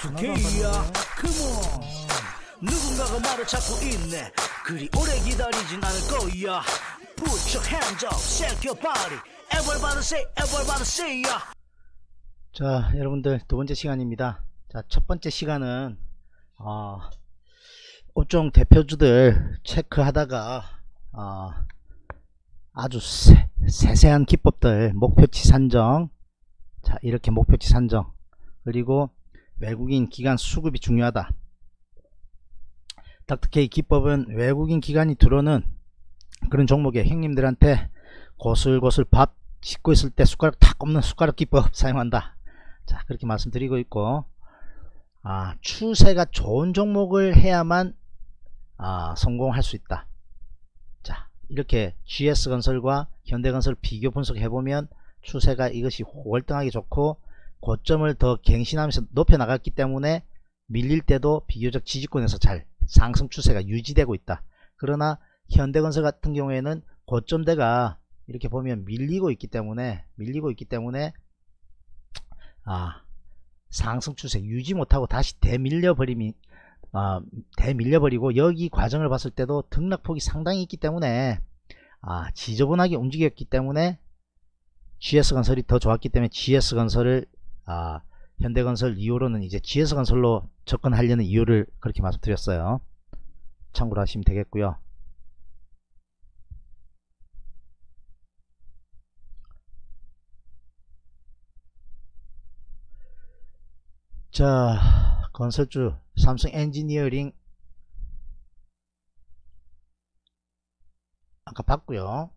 Y2K야 컴온 누군가가 나를 찾고 있네 그리 오래 기다리진 않을 거야 Put your hands up, shake your body everybody say ya. 자, 여러분들 두 번째 시간입니다. 자, 첫 번째 시간은 업종 대표주들 체크하다가 아주 세세한 기법들, 목표치 산정, 자 이렇게 목표치 산정, 그리고 외국인 기관 수급이 중요하다. 닥터케이 기법은 외국인 기관이 들어오는 그런 종목에 형님들한테 고슬고슬 밥 짓고 있을 때 숟가락 탁 꼽는 숟가락 기법 사용한다. 자, 그렇게 말씀드리고 있고, 추세가 좋은 종목을 해야만 성공할 수 있다. 자, 이렇게 GS건설과 현대건설 비교 분석해보면 추세가 이것이 월등하게 좋고 고점을 더 갱신하면서 높여 나갔기 때문에 밀릴 때도 비교적 지지권에서 잘 상승 추세가 유지되고 있다. 그러나 현대건설 같은 경우에는 고점대가 이렇게 보면 밀리고 있기 때문에 상승 추세 유지 못하고 다시 대밀려버리고 여기 과정을 봤을 때도 등락폭이 상당히 있기 때문에 지저분하게 움직였기 때문에 GS건설이 더 좋았기 때문에 GS건설을 현대건설 이후로는 이제 GS건설로 접근하려는 이유를 그렇게 말씀드렸어요. 참고로 하시면 되겠고요. 자, 건설주 삼성 엔지니어링 아까 봤고요.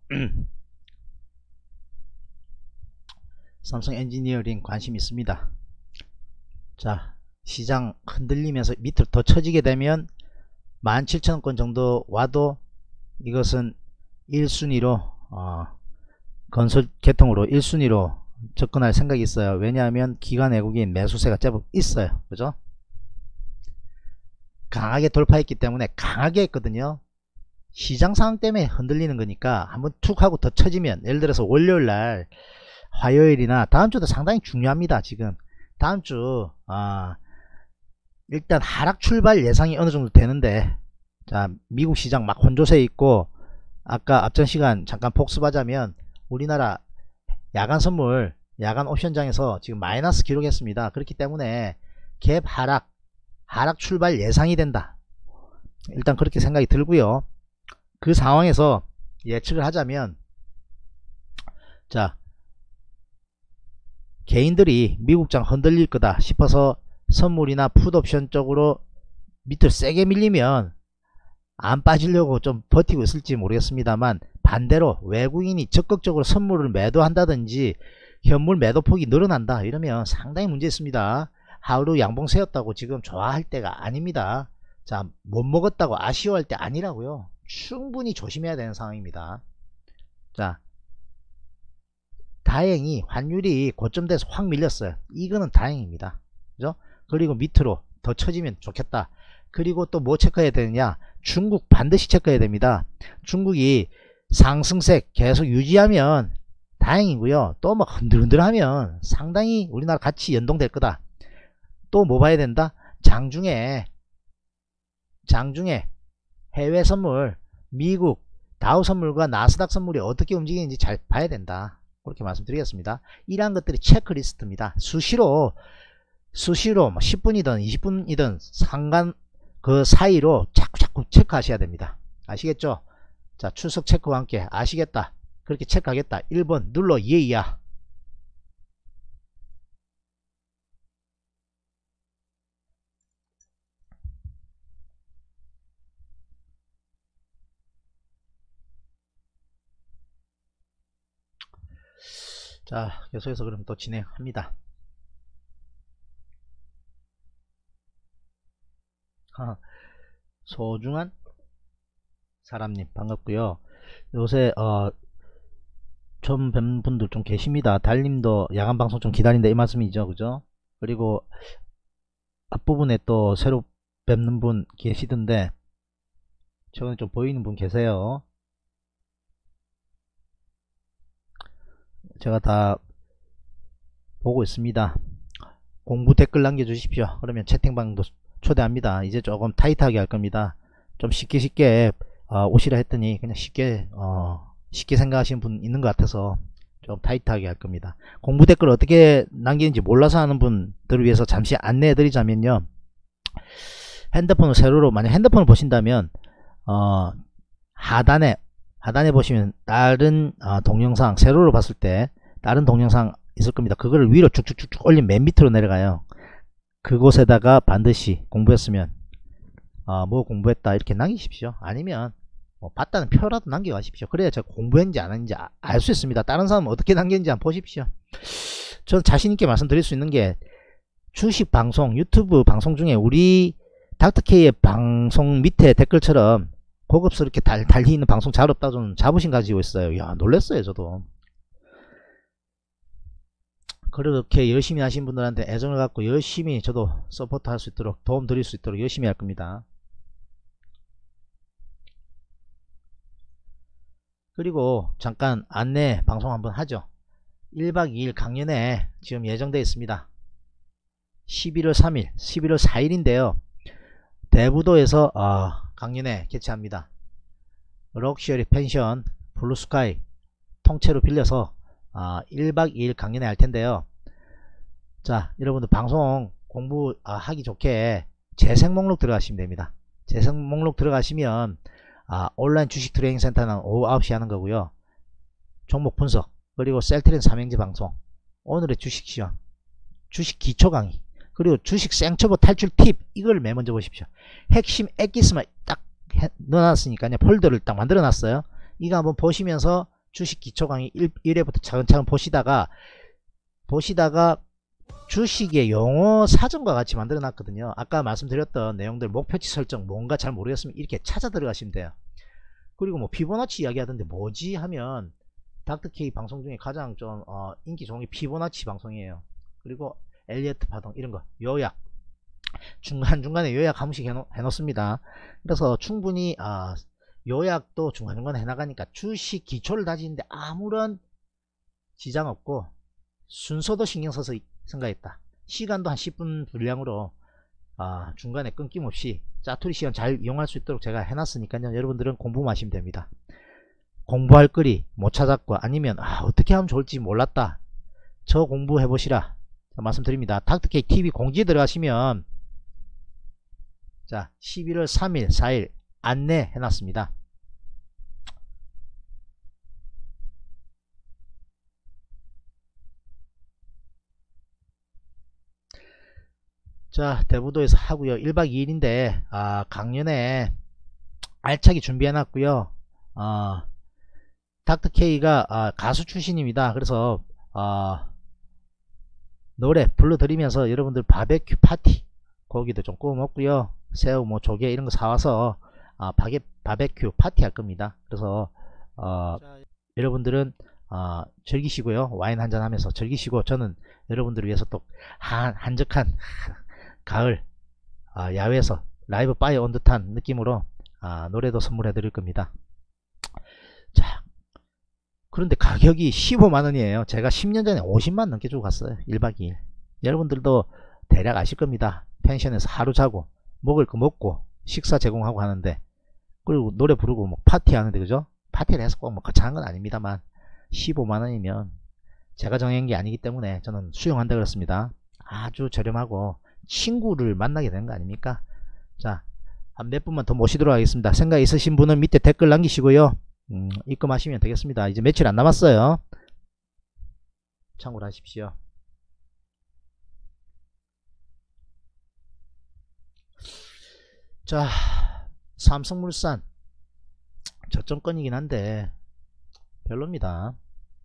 삼성 엔지니어링 관심 있습니다. 자, 시장 흔들리면서 밑으로 더 처지게 되면 17,000원권 정도 와도 이것은 1순위로 건설 계통으로 1순위로 접근할 생각이 있어요. 왜냐하면 기관 외국인 매수세가 제법 있어요. 그죠? 강하게 돌파했기 때문에 강하게 했거든요. 시장 상황 때문에 흔들리는 거니까 한번 툭 하고 더 쳐지면, 예를 들어서 월요일날 화요일이나 다음주도 상당히 중요합니다. 지금 다음주 일단 하락 출발 예상이 어느정도 되는데, 자, 미국 시장 막 혼조세에 있고, 아까 앞전 시간 잠깐 복습하자면 우리나라 야간 선물, 야간 옵션장에서 지금 마이너스 기록했습니다. 그렇기 때문에 갭 하락 출발 예상이 된다. 일단 그렇게 생각이 들고요. 그 상황에서 예측을 하자면, 자, 개인들이 미국장 흔들릴 거다 싶어서 선물이나 풋옵션 쪽으로 밑을 세게 밀리면 안 빠지려고 좀 버티고 있을지 모르겠습니다만, 반대로 외국인이 적극적으로 선물을 매도한다든지 현물 매도폭이 늘어난다 이러면 상당히 문제 있습니다. 하루 양봉 세웠다고 지금 좋아할 때가 아닙니다. 자, 못 먹었다고 아쉬워할 때 아니라고요. 충분히 조심해야 되는 상황입니다. 자, 다행히 환율이 고점대에서 확 밀렸어요. 이거는 다행입니다. 그죠? 그리고 밑으로 더 쳐지면 좋겠다. 그리고 또 뭐 체크해야 되느냐, 중국 반드시 체크해야 됩니다. 중국이 상승세 계속 유지하면 다행이고요. 또 막 흔들흔들하면 상당히 우리나라 같이 연동될 거다. 또 뭐 봐야 된다? 장중에 해외 선물, 미국 다우 선물과 나스닥 선물이 어떻게 움직이는지 잘 봐야 된다. 그렇게 말씀드리겠습니다. 이러한 것들이 체크리스트입니다. 수시로 뭐 10분이든 20분이든 상관 그 사이로 자꾸 체크하셔야 됩니다. 아시겠죠? 자, 출석 체크와 함께 아시겠다, 그렇게 체크하겠다, 1번 눌러 예이야. 자, 계속해서 그럼 또 진행합니다. 소중한 사람님 반갑고요. 요새 처음 뵙는 분들 좀 계십니다. 달님도 야간 방송 좀 기다린다 이 말씀이죠. 그죠? 그리고 앞부분에 또 새로 뵙는 분 계시던데 최근에 좀 보이는 분 계세요. 제가 다 보고 있습니다. 공부 댓글 남겨주십시오. 그러면 채팅방도 초대합니다. 이제 조금 타이트하게 할 겁니다. 좀 쉽게 오시라 했더니 그냥 쉽게 생각하시는 분 있는 것 같아서 좀 타이트하게 할 겁니다. 공부 댓글 어떻게 남기는지 몰라서 하는 분들을 위해서 잠시 안내해 드리자면요. 핸드폰을 세로로, 만약 핸드폰을 보신다면 하단에 보시면 다른 동영상, 세로로 봤을 때 다른 동영상 있을 겁니다. 그거를 위로 쭉쭉쭉 올리면 맨 밑으로 내려가요. 그곳에다가 반드시 공부했으면 뭐 공부했다 이렇게 남기십시오. 아니면 뭐 봤다는 표라도 남겨가십시오. 그래야 제가 공부했는지 안 했는지 알 수 있습니다. 다른 사람은 어떻게 남겼는지 한번 보십시오. 저는 자신있게 말씀드릴 수 있는 게, 주식 방송, 유튜브 방송 중에 우리 닥터케이의 방송 밑에 댓글처럼 고급스럽게 달리 있는 방송 잘 없다, 저는 자부심 가지고 있어요. 야, 놀랬어요 저도. 그렇게 열심히 하신 분들한테 애정을 갖고 열심히 저도 서포트 할 수 있도록, 도움 드릴 수 있도록 열심히 할 겁니다. 그리고 잠깐 안내 방송 한번 하죠. 1박 2일 강연회 지금 예정되어 있습니다. 11월 3일 11월 4일인데요 대부도에서 강연회 개최합니다. 럭셔리 펜션 블루스카이 통째로 빌려서 1박 2일 강연회 할 텐데요. 자, 여러분들 방송 공부 하기 좋게 재생 목록 들어가시면 됩니다. 재생 목록 들어가시면 온라인 주식 트레이닝 센터는 오후 9시 하는 거고요. 종목 분석, 그리고 셀트린 삼행제 방송, 오늘의 주식 시황, 주식 기초 강의, 그리고 주식 생초보 탈출 팁, 이걸 맨 먼저 보십시오. 핵심 엑기스만 딱 넣어놨으니까요. 폴더를 딱 만들어 놨어요. 이거 한번 보시면서 주식 기초 강의 1회부터 차근차근 보시다가 주식의 용어 사전과 같이 만들어 놨거든요. 아까 말씀드렸던 내용들, 목표치 설정, 뭔가 잘 모르겠으면 이렇게 찾아 들어가시면 돼요. 그리고 뭐 피보나치 이야기 하던데 뭐지 하면 닥터케이 방송 중에 가장 좀 인기 좋은 게 피보나치 방송이에요. 그리고 엘리어트 파동, 이런거 요약 중간중간에 요약 한 번씩 해놓습니다. 그래서 충분히 요약도 중간중간에 해나가니까 주식 기초를 다지는데 아무런 지장 없고, 순서도 신경써서 생각했다. 시간도 한 10분 분량으로 중간에 끊김없이 짜투리 시간 잘 이용할 수 있도록 제가 해놨으니까요. 여러분들은 공부만 하시면 됩니다. 공부할 거리 못 찾았고, 아니면 어떻게 하면 좋을지 몰랐다, 저 공부해 보시라 말씀드립니다. 닥터케이 TV 공지에 들어가시면 자 11월 3일 4일 안내 해놨습니다. 자, 대부도에서 하고요. 1박 2일인데 강연에 알차게 준비해놨고요. 닥터케이가 가수 출신입니다. 그래서 노래 불러드리면서 여러분들 바베큐 파티, 고기도 좀 구워 먹고요. 새우 뭐 조개 이런 거 사와서 바베큐 파티 할 겁니다. 그래서 여러분들은 즐기시고요. 와인 한잔 하면서 즐기시고, 저는 여러분들을 위해서 또 한적한 가을 야외에서 라이브 바에 온 듯한 느낌으로 노래도 선물해 드릴 겁니다. 자, 그런데 가격이 15만원이에요 제가 10년 전에 50만 넘게 주고 갔어요. 1박 2일. 여러분들도 대략 아실 겁니다. 펜션에서 하루 자고 먹을 거 먹고 식사 제공하고 하는데, 그리고 노래 부르고 뭐 파티 하는데, 그죠? 파티를 해서 꼭 뭐 거창한 건 아닙니다만 15만원이면 제가 정한 게 아니기 때문에 저는 수용한다 그렇습니다. 아주 저렴하고 친구를 만나게 되는 거 아닙니까? 자, 한 몇 분만 더 모시도록 하겠습니다. 생각 있으신 분은 밑에 댓글 남기시고요. 입금하시면 되겠습니다. 이제 며칠 안 남았어요. 참고를 하십시오. 자, 삼성물산 저점권이긴 한데 별로입니다.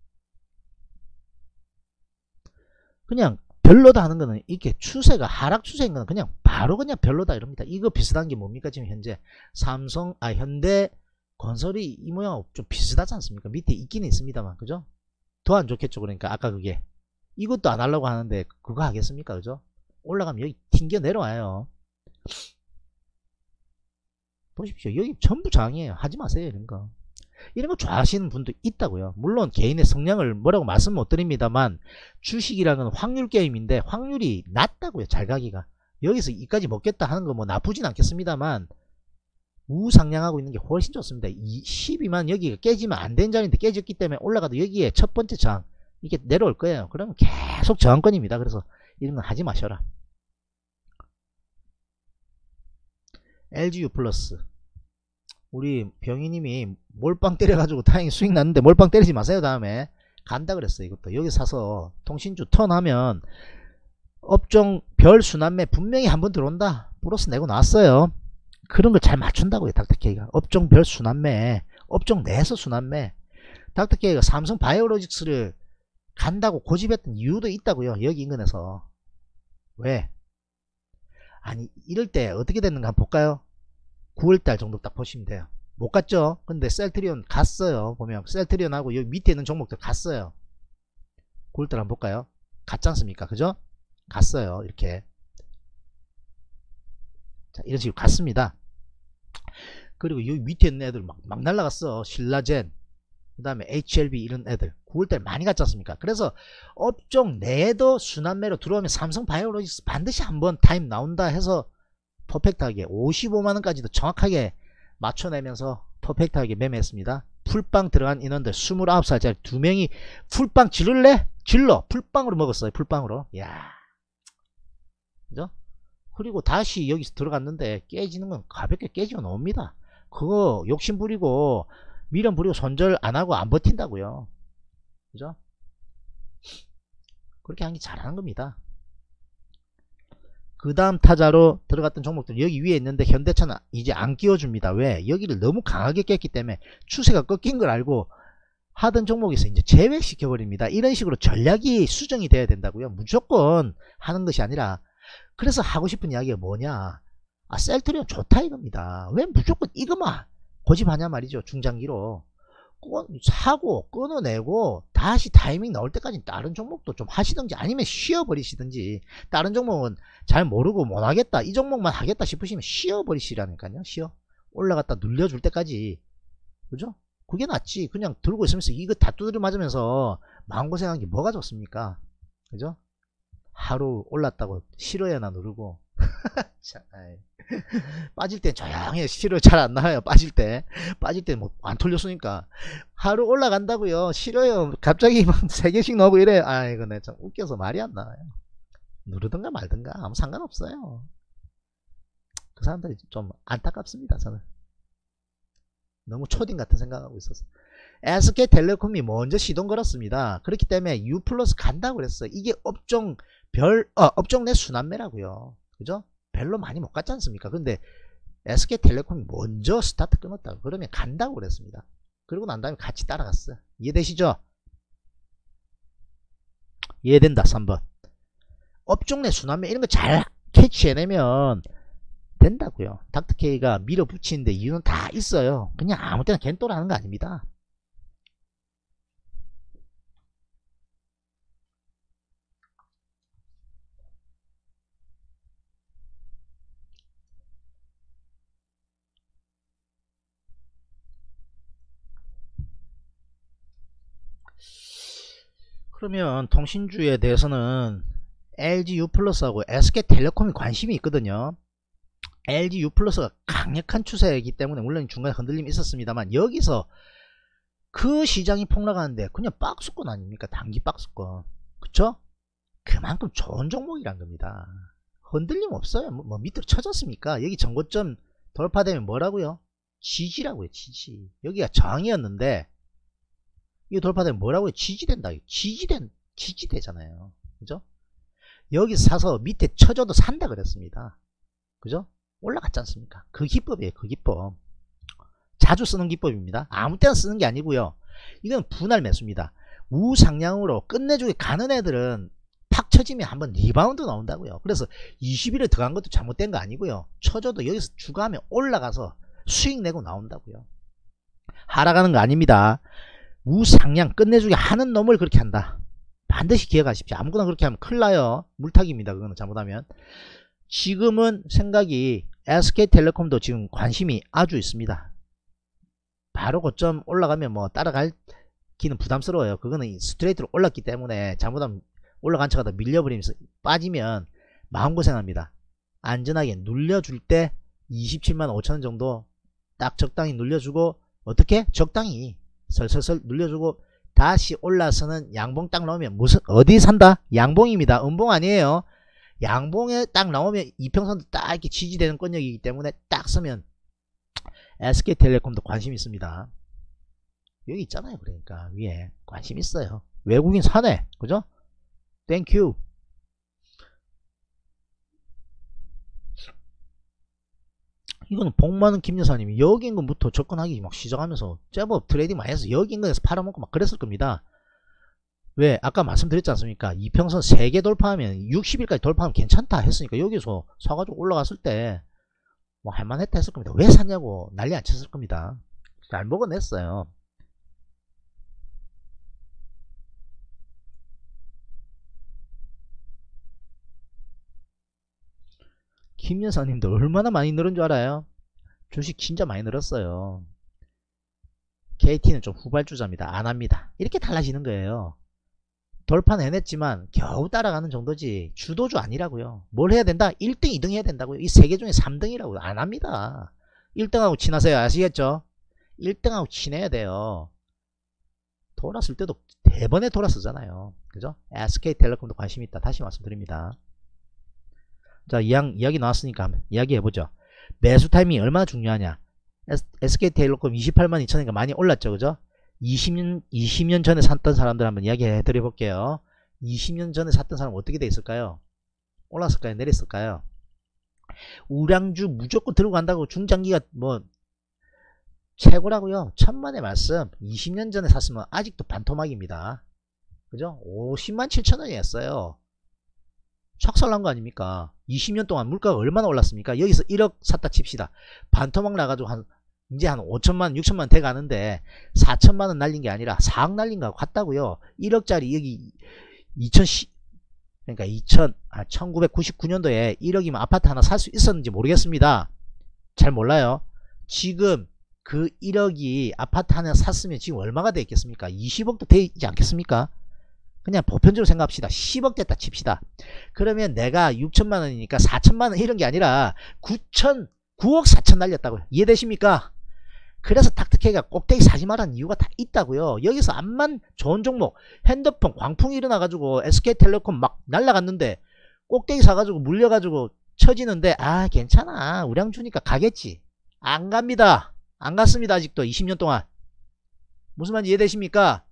그냥 별로다 하는 거는, 이렇게 추세가 하락 추세인 거는 그냥 바로 그냥 별로다 이럽니다. 이거 비슷한 게 뭡니까? 지금 현재 현대 건설이 이 모양 좀 비슷하지 않습니까? 밑에 있기는 있습니다만, 그죠? 더 안 좋겠죠. 그러니까 아까 그게 이것도 안 하려고 하는데 그거 하겠습니까? 그죠? 올라가면 여기 튕겨 내려와요. 보십시오. 여기 전부 장이에요. 하지 마세요 이런 거. 이런 거 좋아하시는 분도 있다고요. 물론 개인의 성향을 뭐라고 말씀 못 드립니다만 주식이라는 건 확률 게임인데 확률이 낮다고요. 잘 가기가. 여기서 이까지 먹겠다 하는 거 뭐 나쁘진 않겠습니다만 우상향하고 있는 게 훨씬 좋습니다. 이 12만 여기가 깨지면 안 된 자리인데 깨졌기 때문에 올라가도 여기에 첫 번째 저항 이게 내려올 거예요. 그러면 계속 저항권입니다. 그래서 이런 건 하지 마셔라. LGU 플러스 우리 병희님이 몰빵 때려가지고 다행히 수익 났는데 몰빵 때리지 마세요. 다음에 간다 그랬어요. 이것도 여기 사서 통신주 턴하면 업종 별 순환매 분명히 한번 들어온다. 플러스 내고 나왔어요. 그런 걸 잘 맞춘다고요. 닥터케이가 업종 별 순환매 업종 내에서 순환매 닥터케이가 삼성 바이오로직스를 간다고 고집했던 이유도 있다고요. 여기 인근에서. 왜? 아니 이럴 때 어떻게 됐는가 한번 볼까요? 9월달 정도 딱 보시면 돼요. 못 갔죠? 근데 셀트리온 갔어요. 보면 셀트리온하고 여기 밑에 있는 종목들 갔어요. 9월달 한번 볼까요? 갔지 않습니까? 그죠? 갔어요. 이렇게. 자, 이런 식으로 갔습니다. 그리고 여기 밑에 있는 애들 막 날라갔어. 신라젠, 그 다음에 HLB 이런 애들 9월달 많이 갔지 않습니까? 그래서 업종 내에도 순환매로 들어오면 삼성 바이오로직스 반드시 한번 타임 나온다 해서 퍼펙트하게 55만원까지도 정확하게 맞춰내면서 퍼펙트하게 매매했습니다. 풀빵 들어간 인원들 29살짜리 2명이 풀빵 지를래? 질러. 풀빵으로 먹었어요. 풀빵으로. 야, 그죠? 그리고 다시 여기서 들어갔는데 깨지는 건 가볍게 깨지고 나옵니다. 그거 욕심 부리고 미련 부리고 손절 안 하고 안 버틴다고요. 그죠? 그렇게 하는 게 잘하는 겁니다. 그 다음 타자로 들어갔던 종목들 여기 위에 있는데 현대차는 이제 안 끼워줍니다. 왜? 여기를 너무 강하게 깼기 때문에 추세가 꺾인 걸 알고 하던 종목에서 이제 제외시켜 버립니다. 이런 식으로 전략이 수정이 돼야 된다고요. 무조건 하는 것이 아니라. 그래서 하고 싶은 이야기가 뭐냐, 아 셀트리온 좋다 이겁니다. 왜 무조건 이것만 고집하냐 말이죠. 중장기로 사고 끊어내고 다시 타이밍 나올 때까지 다른 종목도 좀 하시든지 아니면 쉬어버리시든지. 다른 종목은 잘 모르고 못하겠다 이 종목만 하겠다 싶으시면 쉬어버리시라니까요. 쉬어 올라갔다 눌려줄 때까지. 그죠? 그게 낫지. 그냥 들고 있으면서 이거 다 두드려 맞으면서 마음고생한 게 뭐가 좋습니까? 그죠? 하루 올랐다고 싫어야나 누르고 자, 빠질 땐 조용히 싫어 잘 안 나와요. 빠질 때 뭐 안 털렸으니까. 하루 올라간다고요 싫어요 갑자기 막 3개씩 나오고 이래. 아이고 내 참 웃겨서 말이 안 나와요. 누르든가 말든가 아무 상관없어요. 그 사람들이 좀 안타깝습니다. 저는 너무 초딩 같은 생각하고 있어서. SK텔레콤이 먼저 시동 걸었습니다. 그렇기 때문에 U 플러스 간다고 그랬어요. 이게 업종 내 순환매라고요. 그죠? 별로 많이 못 갔지 않습니까? 근데 SK텔레콤이 먼저 스타트 끊었다고. 그러면 간다고 그랬습니다. 그러고 난 다음에 같이 따라갔어요. 이해되시죠? 이해된다. 3번 업종 내 순환매 이런 거 잘 캐치해내면 된다고요. 닥터케이가 밀어붙이는데 이유는 다 있어요. 그냥 아무 때나 겐또라는 거 아닙니다. 그러면 통신주에 대해서는 LGU 플러스하고 SK텔레콤이 관심이 있거든요. LGU 플러스가 강력한 추세이기 때문에 물론 중간에 흔들림이 있었습니다만 여기서 그 시장이 폭락하는데 그냥 박스권 아닙니까? 단기 박스권. 그쵸? 그만큼 좋은 종목이란 겁니다. 흔들림 없어요. 뭐 밑으로 쳐졌습니까? 여기 전고점 돌파되면 뭐라고요? 지지라고요. 지지. 여기가 저항이었는데 이거 돌파되면 뭐라고요? 지지된다. 지지되잖아요. 그죠? 여기서 사서 밑에 쳐줘도 산다 그랬습니다. 그죠? 올라갔지 않습니까? 그 기법이에요. 그 기법. 자주 쓰는 기법입니다. 아무 때나 쓰는 게 아니고요. 이건 분할 매수입니다. 우상향으로 끝내주게 가는 애들은 팍 쳐지면 한번 리바운드 나온다고요. 그래서 20일에 들어간 것도 잘못된 거 아니고요. 쳐줘도 여기서 추가하면 올라가서 수익 내고 나온다고요. 하락하는 거 아닙니다. 우상향 끝내주게 하는 놈을 그렇게 한다. 반드시 기억하십시오. 아무거나 그렇게 하면 큰일 나요. 물타기입니다. 그거는 잘못하면. 지금은 생각이 SK텔레콤도 지금 관심이 아주 있습니다. 바로 고점 올라가면 뭐 따라가기는 부담스러워요. 그거는 스트레이트로 올랐기 때문에 잘못하면 올라간 척하다 밀려버리면서 빠지면 마음고생합니다. 안전하게 눌려줄 때 27만 5천원 정도 딱 적당히 눌려주고, 어떻게? 적당히 설설설 눌려주고 다시 올라서는 양봉 딱 나오면, 무슨 어디 산다? 양봉입니다. 음봉 아니에요. 양봉에 딱 나오면 이평선도 딱 이렇게 지지되는 권역이기 때문에 딱 서면 SK텔레콤도 관심 있습니다. 여기 있잖아요. 그러니까 위에 관심 있어요. 외국인 사네, 그죠? 땡큐. 이거는 복 많은 김 여사님이 여기 인근부터 접근하기 막 시작하면서 제법 트레이딩 많이 해서 여기 인근에서 팔아먹고 막 그랬을 겁니다. 왜? 아까 말씀드렸지 않습니까? 이평선 3개 돌파하면 60일까지 돌파하면 괜찮다 했으니까 여기서 사가지고 올라갔을 때 뭐 할만했다 했을 겁니다. 왜 샀냐고 난리 안 쳤을 겁니다. 잘 먹어냈어요. 김 여사님도 얼마나 많이 늘은 줄 알아요? 주식 진짜 많이 늘었어요. KT는 좀 후발주자입니다. 안합니다. 이렇게 달라지는 거예요. 돌파는 해냈지만 겨우 따라가는 정도지 주도주 아니라고요. 뭘 해야 된다? 1등 2등 해야 된다고요. 이 3개 중에 3등이라고요. 안합니다. 1등하고 친하세요. 아시겠죠? 1등하고 친해야 돼요. 돌았을 때도 대번에 돌았었잖아요. 그죠? SK텔레콤도 관심 있다. 다시 말씀드립니다. 자, 이야기 나왔으니까 이야기 해보죠. 매수 타이밍이 얼마나 중요하냐. SK텔레콤 28만 2천이니까 많이 올랐죠. 그죠? 20년 전에 샀던 사람들 한번 이야기 해드려 볼게요. 20년 전에 샀던 사람 어떻게 돼 있을까요? 올랐을까요? 내렸을까요? 우량주 무조건 들고 간다고 중장기가 뭐 최고라고요. 천만의 말씀. 20년 전에 샀으면 아직도 반토막입니다. 그죠? 50만 7천원이었어요. 착살난 거 아닙니까? 20년 동안 물가가 얼마나 올랐습니까? 여기서 1억 샀다 칩시다. 반토막 나가지고 이제 한 5천만 6천만 돼 가는데 4천만원 날린 게 아니라 4억 날린 거하고 같다고요. 1억짜리 여기 1999년도에 1억이면 아파트 하나 살 수 있었는지 모르겠습니다. 잘 몰라요. 지금 그 1억이 아파트 하나 샀으면 지금 얼마가 돼 있겠습니까? 20억도 되지 않겠습니까? 그냥 보편적으로 생각합시다. 10억 됐다 칩시다. 그러면 내가 6천만원이니까 4천만원 이런 게 아니라 9억 4천 날렸다고요. 이해되십니까? 그래서 닥터케이가 꼭대기 사지 말라는 이유가 다 있다고요. 여기서 암만 좋은 종목, 핸드폰 광풍이 일어나가지고 SK텔레콤 막 날라갔는데 꼭대기 사가지고 물려가지고 쳐지는데 아 괜찮아 우량주니까 가겠지. 안 갑니다. 안 갔습니다. 아직도 20년 동안. 무슨 말인지 이해되십니까?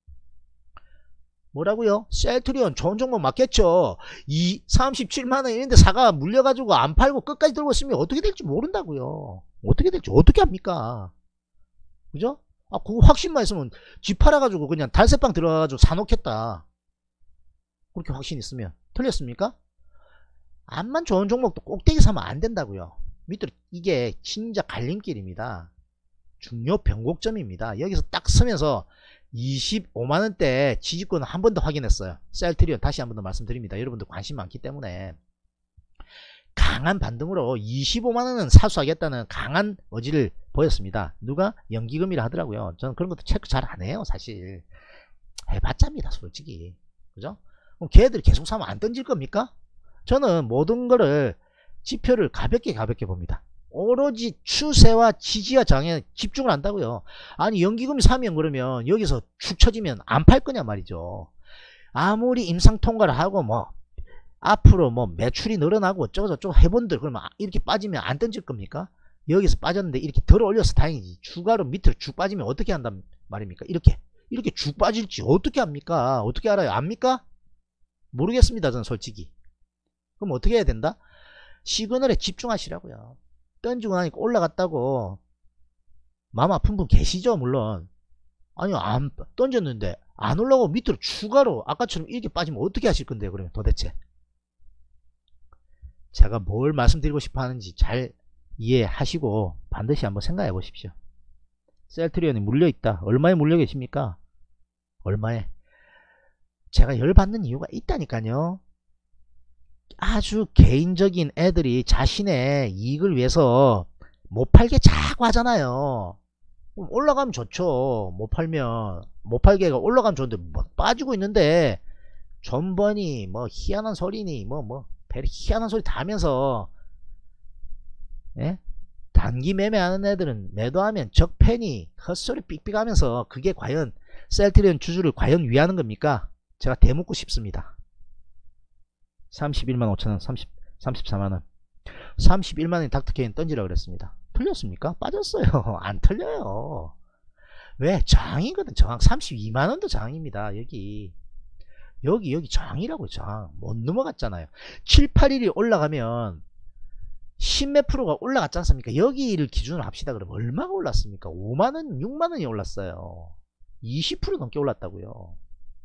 뭐라고요? 셀트리온 좋은 종목 맞겠죠. 37만원 이런데 사가 물려가지고 안 팔고 끝까지 들고 있으면 어떻게 될지 모른다고요. 어떻게 될지 어떻게 합니까? 그죠? 아 그거 확신만 있으면 집 팔아가지고 그냥 달새빵 들어가가지고 사놓겠다. 그렇게 확신 있으면. 틀렸습니까? 암만 좋은 종목도 꼭대기 사면 안 된다고요. 밑으로 이게 진짜 갈림길입니다. 중요 변곡점입니다. 여기서 딱 서면서 25만원대 지지권을 한 번 더 확인했어요. 셀트리온 다시 한 번 더 말씀드립니다. 여러분들 관심 많기 때문에 강한 반등으로 25만원은 사수하겠다는 강한 의지를 보였습니다. 누가? 연기금이라 하더라고요. 저는 그런 것도 체크 잘 안해요. 사실 해봤자입니다. 솔직히. 그죠? 그럼 걔들이 계속 사면 안 던질 겁니까? 저는 모든 거를 지표를 가볍게 봅니다. 오로지 추세와 지지와 장에 집중을 한다고요. 아니 연기금이 사면 그러면 여기서 축 처지면 안 팔 거냐 말이죠. 아무리 임상 통과를 하고 뭐 앞으로 뭐 매출이 늘어나고 어쩌고저쩌고 해본들 그러면 이렇게 빠지면 안 던질 겁니까? 여기서 빠졌는데 이렇게 들어 올려서 다행이지. 추가로 밑으로 쭉 빠지면 어떻게 한단 말입니까? 이렇게 쭉 빠질지 어떻게 합니까? 어떻게 알아요? 압니까? 모르겠습니다. 저는 솔직히. 그럼 어떻게 해야 된다? 시그널에 집중하시라고요. 던지고 나니까 올라갔다고 마음 아픈 분 계시죠? 물론. 아니요 안 던졌는데 안 올라가고 밑으로 추가로 아까처럼 이렇게 빠지면 어떻게 하실 건데요? 그러면 도대체 제가 뭘 말씀드리고 싶어 하는지 잘 이해하시고 반드시 한번 생각해 보십시오. 셀트리온이 물려있다. 얼마에 물려 계십니까? 얼마에? 제가 열받는 이유가 있다니까요. 아주 개인적인 애들이 자신의 이익을 위해서 못 팔게 자꾸 하잖아요. 올라가면 좋죠. 못 팔게가 올라가면 좋은데 뭐 빠지고 있는데 전번이 뭐 희한한 소리니 베리 희한한 소리 다 하면서, 예? 단기 매매하는 애들은 매도하면 적팬이 헛소리 삑삑 하면서 그게 과연 셀트리온 주주를 과연 위하는 겁니까? 제가 대묻고 싶습니다. 31만 5천원 34만원 31만원이 닥터케인 던지라 그랬습니다. 틀렸습니까? 빠졌어요. 안 틀려요. 왜? 저항이거든. 저항 32만원도 저항입니다. 여기 저항이라고요. 저항 못 넘어갔잖아요. 7, 8일이 올라가면 10몇 프로가 올라갔지 않습니까? 여기를 기준으로 합시다. 그러면 얼마가 올랐습니까? 5만원 6만원이 올랐어요. 20% 넘게 올랐다고요.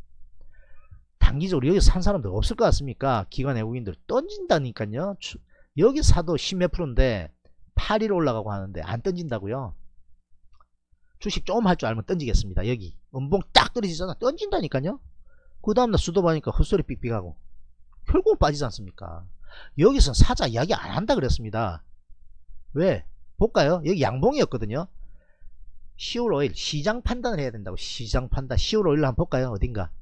단기적으로 여기서 산 사람들 없을 것 같습니까? 기관 외국인들 던진다니까요. 여기 사도 10몇 프로인데 8일 올라가고 하는데 안 던진다고요. 주식 좀 할 줄 알면 던지겠습니다. 여기 음봉 딱 떨어지잖아. 던진다니까요. 그 다음날 수도 보니까 헛소리 삑삑하고 결국은 빠지지 않습니까? 여기서 사자 이야기 안 한다 그랬습니다. 왜? 볼까요? 여기 양봉이었거든요. 10월 5일 시장 판단을 해야 된다고. 시장 판단 10월 5일로 한번 볼까요? 어딘가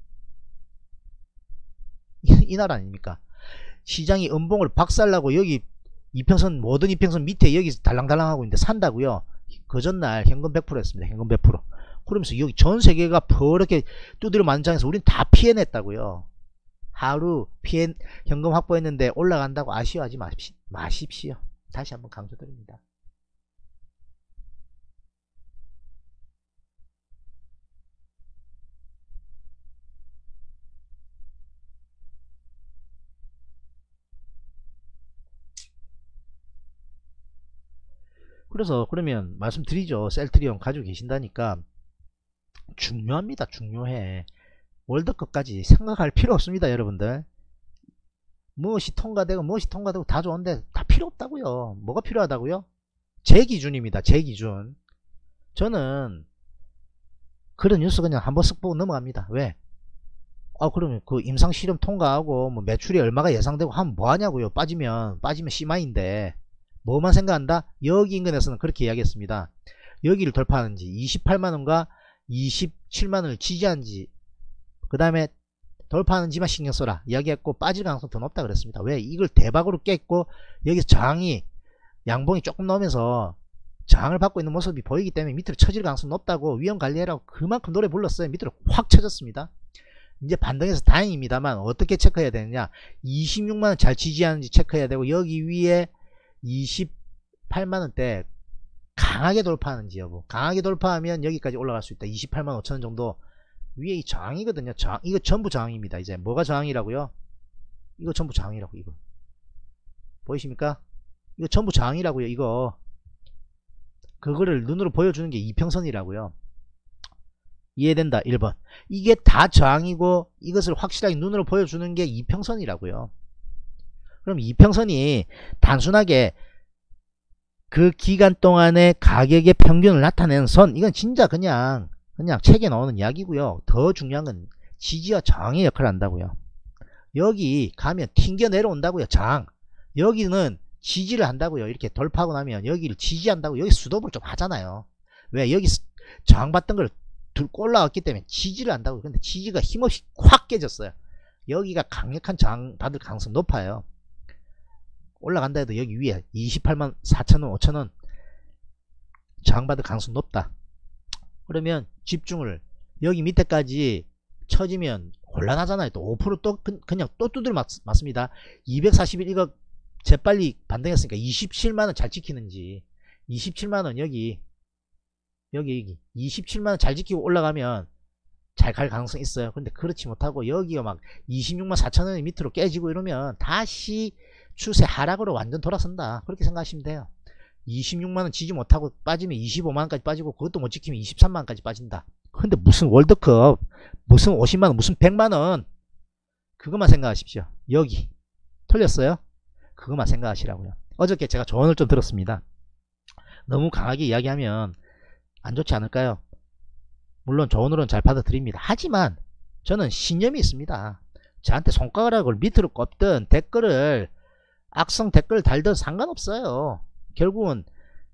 이날 아닙니까? 시장이 음봉을 박살나고 여기 이평선 모든 이평선 밑에 여기 달랑달랑 하고 있는데 산다고요. 그 전날 현금 100%였습니다. 현금 100%. 그러면서 여기 전 세계가 버렇게 두드려 맞는 장에서 우린 다 피해냈다고요. 하루 현금 확보했는데 올라간다고 아쉬워하지 마십시오. 다시 한번 강조드립니다. 그래서 그러면 말씀드리죠. 셀트리온 가지고 계신다니까 중요합니다. 중요해. 월드컵까지 생각할 필요 없습니다. 여러분들 무엇이 통과되고 다 좋은데 다 필요 없다고요. 뭐가 필요하다고요? 제 기준입니다. 제 기준. 저는 그런 뉴스 그냥 한번 쓱 보고 넘어갑니다. 왜? 그러면 그 임상실험 통과하고 뭐 매출이 얼마가 예상되고 하면 뭐하냐고요. 빠지면 C마인데 뭐만 생각한다? 여기 인근에서는 그렇게 이야기했습니다. 여기를 돌파하는지 28만원과 27만원을 지지하는지 그 다음에 돌파하는지만 신경 써라 이야기했고 빠질 가능성이 더 높다 그랬습니다. 왜? 이걸 대박으로 깼고 여기서 저항이 양봉이 조금 나오면서 저항을 받고 있는 모습이 보이기 때문에 밑으로 쳐질 가능성이 높다고 위험관리해라고 그만큼 노래 불렀어요. 밑으로 확 쳐졌습니다. 이제 반등해서 다행입니다만 어떻게 체크해야 되느냐, 26만원 잘 지지하는지 체크해야 되고 여기 위에 28만원대 강하게 돌파하는지 여부. 강하게 돌파하면 여기까지 올라갈 수 있다. 28만 5천원 정도. 위에 이 저항이거든요. 저항. 이거 전부 저항입니다. 이제 뭐가 저항이라고요? 이거 전부 저항이라고. 이거 보이십니까? 이거 전부 저항이라고요. 이거 그거를 눈으로 보여주는 게 이평선이라고요. 이해된다. 1번 이게 다 저항이고 이것을 확실하게 눈으로 보여주는 게 이평선이라고요. 그럼 이평선이 단순하게 그 기간 동안의 가격의 평균을 나타내는 선, 이건 진짜 그냥 책에 나오는 이야기고요. 더 중요한 건 지지와 저항의 역할을 한다고요. 여기 가면 튕겨 내려온다고요. 저항. 여기는 지지를 한다고요. 이렇게 돌파하고 나면 여기를 지지한다고. 여기 수도를 좀 하잖아요. 왜? 여기 저항받던 걸 들고 올라왔기 때문에 지지를 한다고요. 근데 지지가 힘없이 확 깨졌어요. 여기가 강력한 저항 받을 가능성이 높아요. 올라간다 해도 여기 위에 28만 4천원 5천원 저항받을 가능성이 높다. 그러면 집중을 여기 밑에까지 쳐지면 곤란하잖아요. 또 5% 또 그냥 또 두드려 맞습니다. 241 이거 재빨리 반등했으니까 27만원 잘 지키는지 27만원 여기 27만원 잘 지키고 올라가면 잘 갈 가능성이 있어요. 근데 그렇지 못하고 여기가 막 26만 4천원이 밑으로 깨지고 이러면 다시 추세 하락으로 완전 돌아선다. 그렇게 생각하시면 돼요. 26만원 지지 못하고 빠지면 25만원까지 빠지고 그것도 못 지키면 23만원까지 빠진다. 근데 무슨 월드컵 무슨 50만원 무슨 100만원 그것만 생각하십시오. 여기 틀렸어요? 그것만 생각하시라고요. 어저께 제가 조언을 좀 들었습니다. 너무 강하게 이야기하면 안 좋지 않을까요? 물론 조언으로는 잘 받아들입니다. 하지만 저는 신념이 있습니다. 저한테 손가락을 밑으로 꼽든 댓글을 악성 댓글 달든 상관없어요. 결국은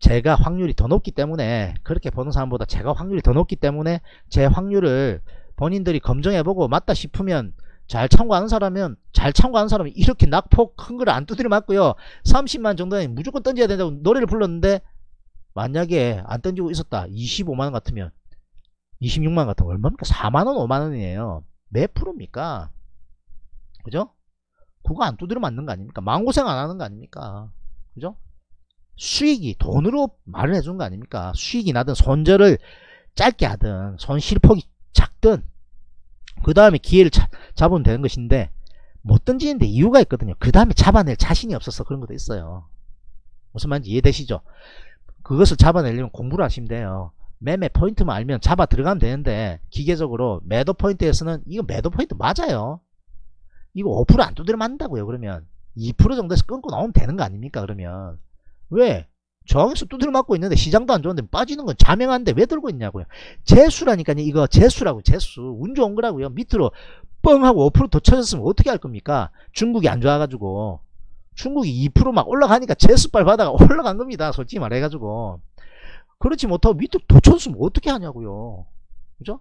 제가 확률이 더 높기 때문에, 그렇게 보는 사람보다 제가 확률이 더 높기 때문에 제 확률을 본인들이 검증해보고 맞다 싶으면 잘 참고하는 사람은 이렇게 낙폭 큰 거를 안 두드려 맞고요. 30만 정도는 무조건 던져야 된다고 노래를 불렀는데, 만약에 안 던지고 있었다 25만원 같으면, 26만원 같으면 얼마입니까? 4만원 5만원이에요 몇 프로입니까? 그죠? 그거 안 두드려 맞는 거 아닙니까? 마음고생 안 하는 거 아닙니까? 그죠? 수익이 돈으로 마련해 주는 거 아닙니까? 수익이 나든 손절을 짧게 하든 손실폭이 작든 그 다음에 기회를 잡으면 되는 것인데, 못 던지는데 이유가 있거든요. 그 다음에 잡아낼 자신이 없어서 그런 것도 있어요. 무슨 말인지 이해되시죠? 그것을 잡아내려면 공부를 하시면 돼요. 매매 포인트만 알면 잡아 들어가면 되는데, 기계적으로 매도 포인트에서는 이거 매도 포인트 맞아요. 이거 5%안 두드려 맞는다고요. 그러면 2% 정도에서 끊고 나오면 되는 거 아닙니까? 그러면 왜 저항에서 두드려 맞고 있는데 시장도 안 좋은데 빠지는 건 자명한데 왜 들고 있냐고요. 재수라니까요. 이거 재수라고. 재수 운 좋은 거라고요. 밑으로 뻥 하고 5% 더 쳐졌으면 어떻게 할 겁니까? 중국이 안 좋아가지고, 중국이 2% 막 올라가니까 재수빨 받아가 올라간 겁니다. 솔직히 말해가지고. 그렇지 못하고 밑으로 더 쳤으면 어떻게 하냐고요. 그죠?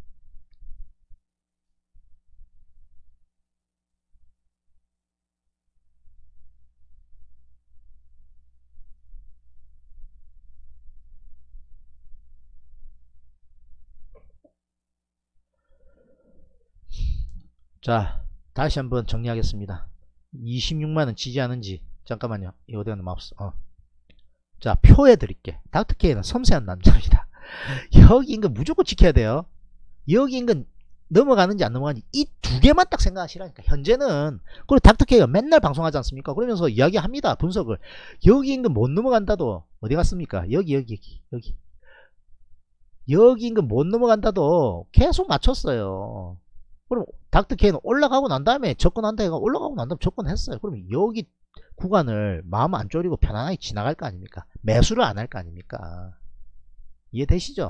자, 다시 한번 정리하겠습니다. 26만원 지지하는지, 잠깐만요. 이거 어디 갔나 마우스. 자, 표해 드릴게. 닥터케이는 섬세한 남자입니다. 여기 인근 무조건 지켜야 돼요. 여기 인근 넘어가는지 안 넘어가는지 이 두 개만 딱 생각하시라니까. 현재는. 그리고 닥터케이가 맨날 방송하지 않습니까? 그러면서 이야기합니다. 분석을. 여기 인근 못 넘어간다도 어디 갔습니까? 여기 인근 못 넘어간다도 계속 맞췄어요. 그럼 닥터케이는 올라가고 난 다음에 접근한다 해가 올라가고 난 다음에 접근했어요. 그럼 여기 구간을 마음 안 졸이고 편안하게 지나갈 거 아닙니까? 매수를 안 할 거 아닙니까? 이해되시죠?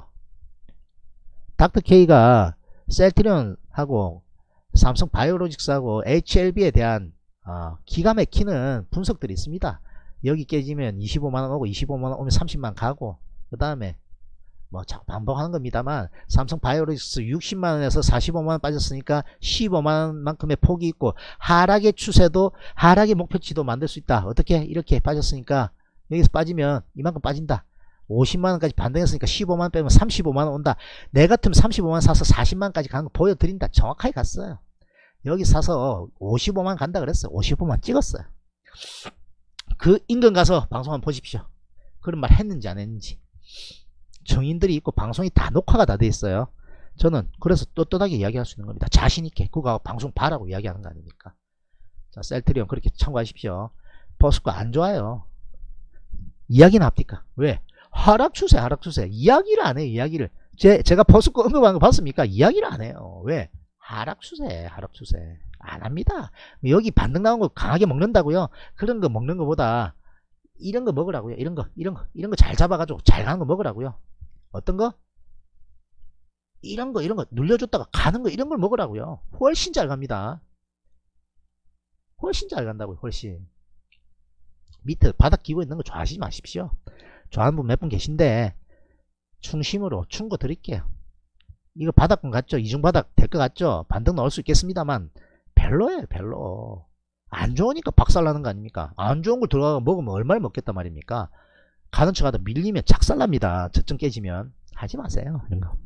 닥터케이가 셀트리온하고 삼성바이오로직스하고 HLB에 대한 기가 막히는 분석들이 있습니다. 여기 깨지면 25만원 오고 25만원 오면 30만 가고, 그 다음에 뭐 자꾸 반복하는 겁니다만, 삼성바이오로직스 60만원에서 45만원 빠졌으니까 15만원만큼의 폭이 있고, 하락의 추세도 하락의 목표치도 만들 수 있다. 어떻게? 이렇게 빠졌으니까 여기서 빠지면 이만큼 빠진다. 50만원까지 반등했으니까 15만원 빼면 35만원 온다. 내 같으면 35만원 사서 40만원까지 가는 거 보여드린다. 정확하게 갔어요. 여기 사서 55만원 간다 그랬어요. 55만원 찍었어요. 그 인근 가서 방송 한번 보십시오. 그런 말 했는지 안 했는지. 정인들이 있고 방송이 다 녹화가 다 돼 있어요. 저는 그래서 떳떳하게 이야기할 수 있는 겁니다. 자신있게. 그거 방송 봐라고 이야기하는 거 아닙니까? 자, 셀트리온 그렇게 참고하십시오. 버스코 안 좋아요. 이야기는 합니까? 왜? 하락 추세. 이야기를 안 해요. 이야기를. 제가 버스코 언급한 거 봤습니까? 이야기를 안 해요. 왜? 하락 추세. 안 합니다. 여기 반등 나온 거 강하게 먹는다고요? 그런 거 먹는 거보다 이런 거 먹으라고요. 이런 거 잘 잡아가지고 잘 가는 거 먹으라고요. 어떤 거? 이런 거 눌려줬다가 가는 거, 이런 걸 먹으라고요. 훨씬 잘 갑니다. 훨씬 잘 간다고요. 훨씬. 밑에 바닥 끼고 있는 거 좋아하시지 마십시오. 좋아하는 분 몇 분 계신데 충심으로 충고 드릴게요. 이거 바닥권 같죠? 이중바닥 될 것 같죠? 반등 나올 수 있겠습니다만 별로예요. 별로. 안 좋으니까 박살나는 거 아닙니까? 안 좋은 걸 들어가서 먹으면 얼마를 먹겠단 말입니까? 가는 척 하다 밀리면 작살납니다. 저점 깨지면. 하지 마세요. 이런 거.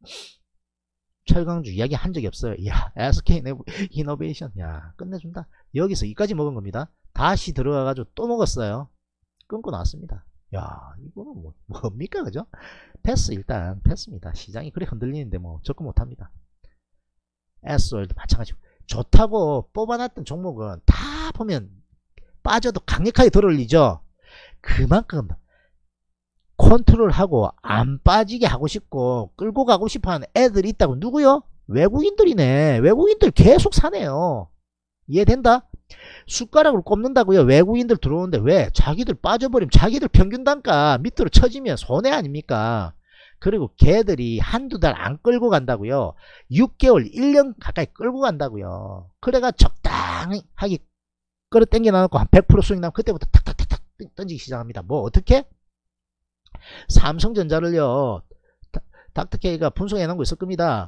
철강주 이야기 한 적이 없어요. 야, SK 이노베이션. 야, 끝내준다. 여기서 이까지 먹은 겁니다. 다시 들어가가지고 또 먹었어요. 끊고 나왔습니다. 야, 이거는 뭡니까? 그죠? 패스, 일단 패스입니다. 시장이 그래 흔들리는데 뭐 접근 못합니다. S월도 마찬가지고. 좋다고 뽑아놨던 종목은 다 보면 빠져도 강력하게 들어올리죠. 그만큼 컨트롤하고 안 빠지게 하고 싶고 끌고 가고 싶어하는 애들이 있다고. 누구요? 외국인들이네. 외국인들 계속 사네요. 이해된다? 숟가락으로 꼽는다고요. 외국인들 들어오는데 왜? 자기들 빠져버리면 자기들 평균 단가 밑으로 쳐지면 손해 아닙니까? 그리고 걔들이 한두 달 안 끌고 간다고요. 6개월 1년 가까이 끌고 간다고요. 그래가 적당하게 끌어 당겨 놔놓고 한 100% 수익 나면 그때부터 탁탁탁탁 던지기 시작합니다. 뭐 어떻게? 삼성전자를요, 닥터케이가 분석해 놓은 거 있을 겁니다.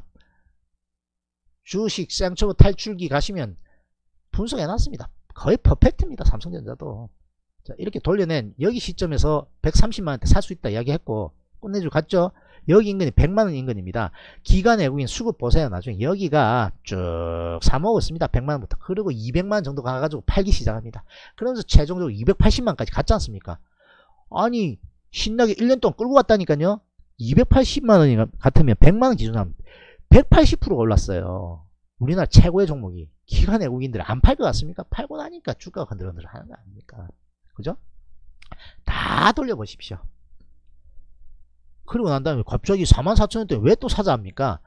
주식 생초보 탈출기 가시면 분석해 놨습니다. 거의 퍼펙트입니다. 삼성전자도. 자, 이렇게 돌려낸 여기 시점에서 130만원대 살 수 있다 이야기했고 끝내주고 갔죠. 여기 인근이 100만원 인근입니다. 기관 외국인 수급 보세요. 나중에 여기가 쭉 사먹었습니다. 100만원부터. 그리고 200만원 정도 가가지고 팔기 시작합니다. 그러면서 최종적으로 280만원까지 갔지 않습니까? 아니 신나게 1년 동안 끌고 갔다니까요. 280만원이 같으면 100만원 기준하면 180%가 올랐어요. 우리나라 최고의 종목이. 기관 외국인들 안 팔 것 같습니까? 팔고 나니까 주가가 흔들흔들 하는 거 아닙니까? 그죠? 다 돌려보십시오. 그리고 난 다음에 갑자기 44,000원대 왜 또 사자 합니까?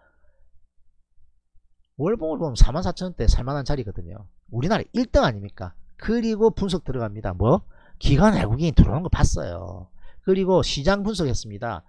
월봉을 보면 44,000원대 살만한 자리거든요. 우리나라 1등 아닙니까? 그리고 분석 들어갑니다. 뭐? 기관 외국인이 들어오는 거 봤어요. 그리고 시장 분석했습니다.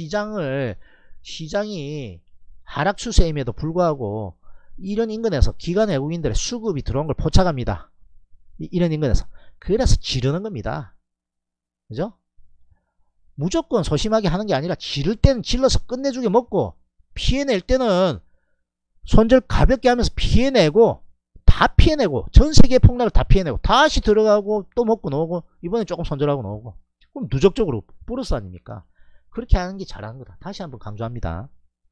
시장이 하락 추세임에도 불구하고 이런 인근에서 기관 외국인들의 수급이 들어온 걸 포착합니다. 이런 인근에서. 그래서 지르는 겁니다. 그죠? 무조건 소심하게 하는 게 아니라 지를 때는 질러서 끝내주게 먹고 피해낼 때는 손절 가볍게 하면서 피해내고 다 피해내고 전 세계의 폭락을 다 피해내고 다시 들어가고 또 먹고 나오고 이번에 조금 손절하고 나오고 그럼 누적적으로 플러스 아닙니까? 그렇게 하는 게 잘하는 거다. 다시 한번 강조합니다.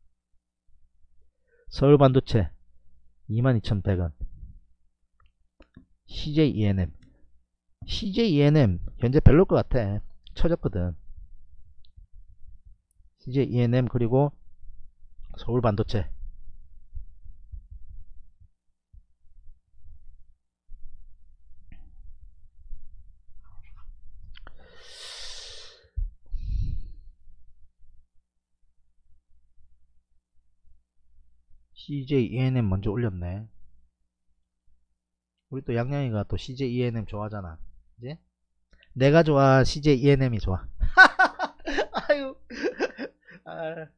서울반도체 22,100원 CJ ENM 현재 별로일 것 같아. 처졌거든. CJ ENM 그리고 서울반도체 CJ ENM 먼저 올렸네. 우리 또 양양이가 또 CJ ENM 좋아하잖아. 이제 내가 좋아, CJ ENM이 좋아. 아유. 아.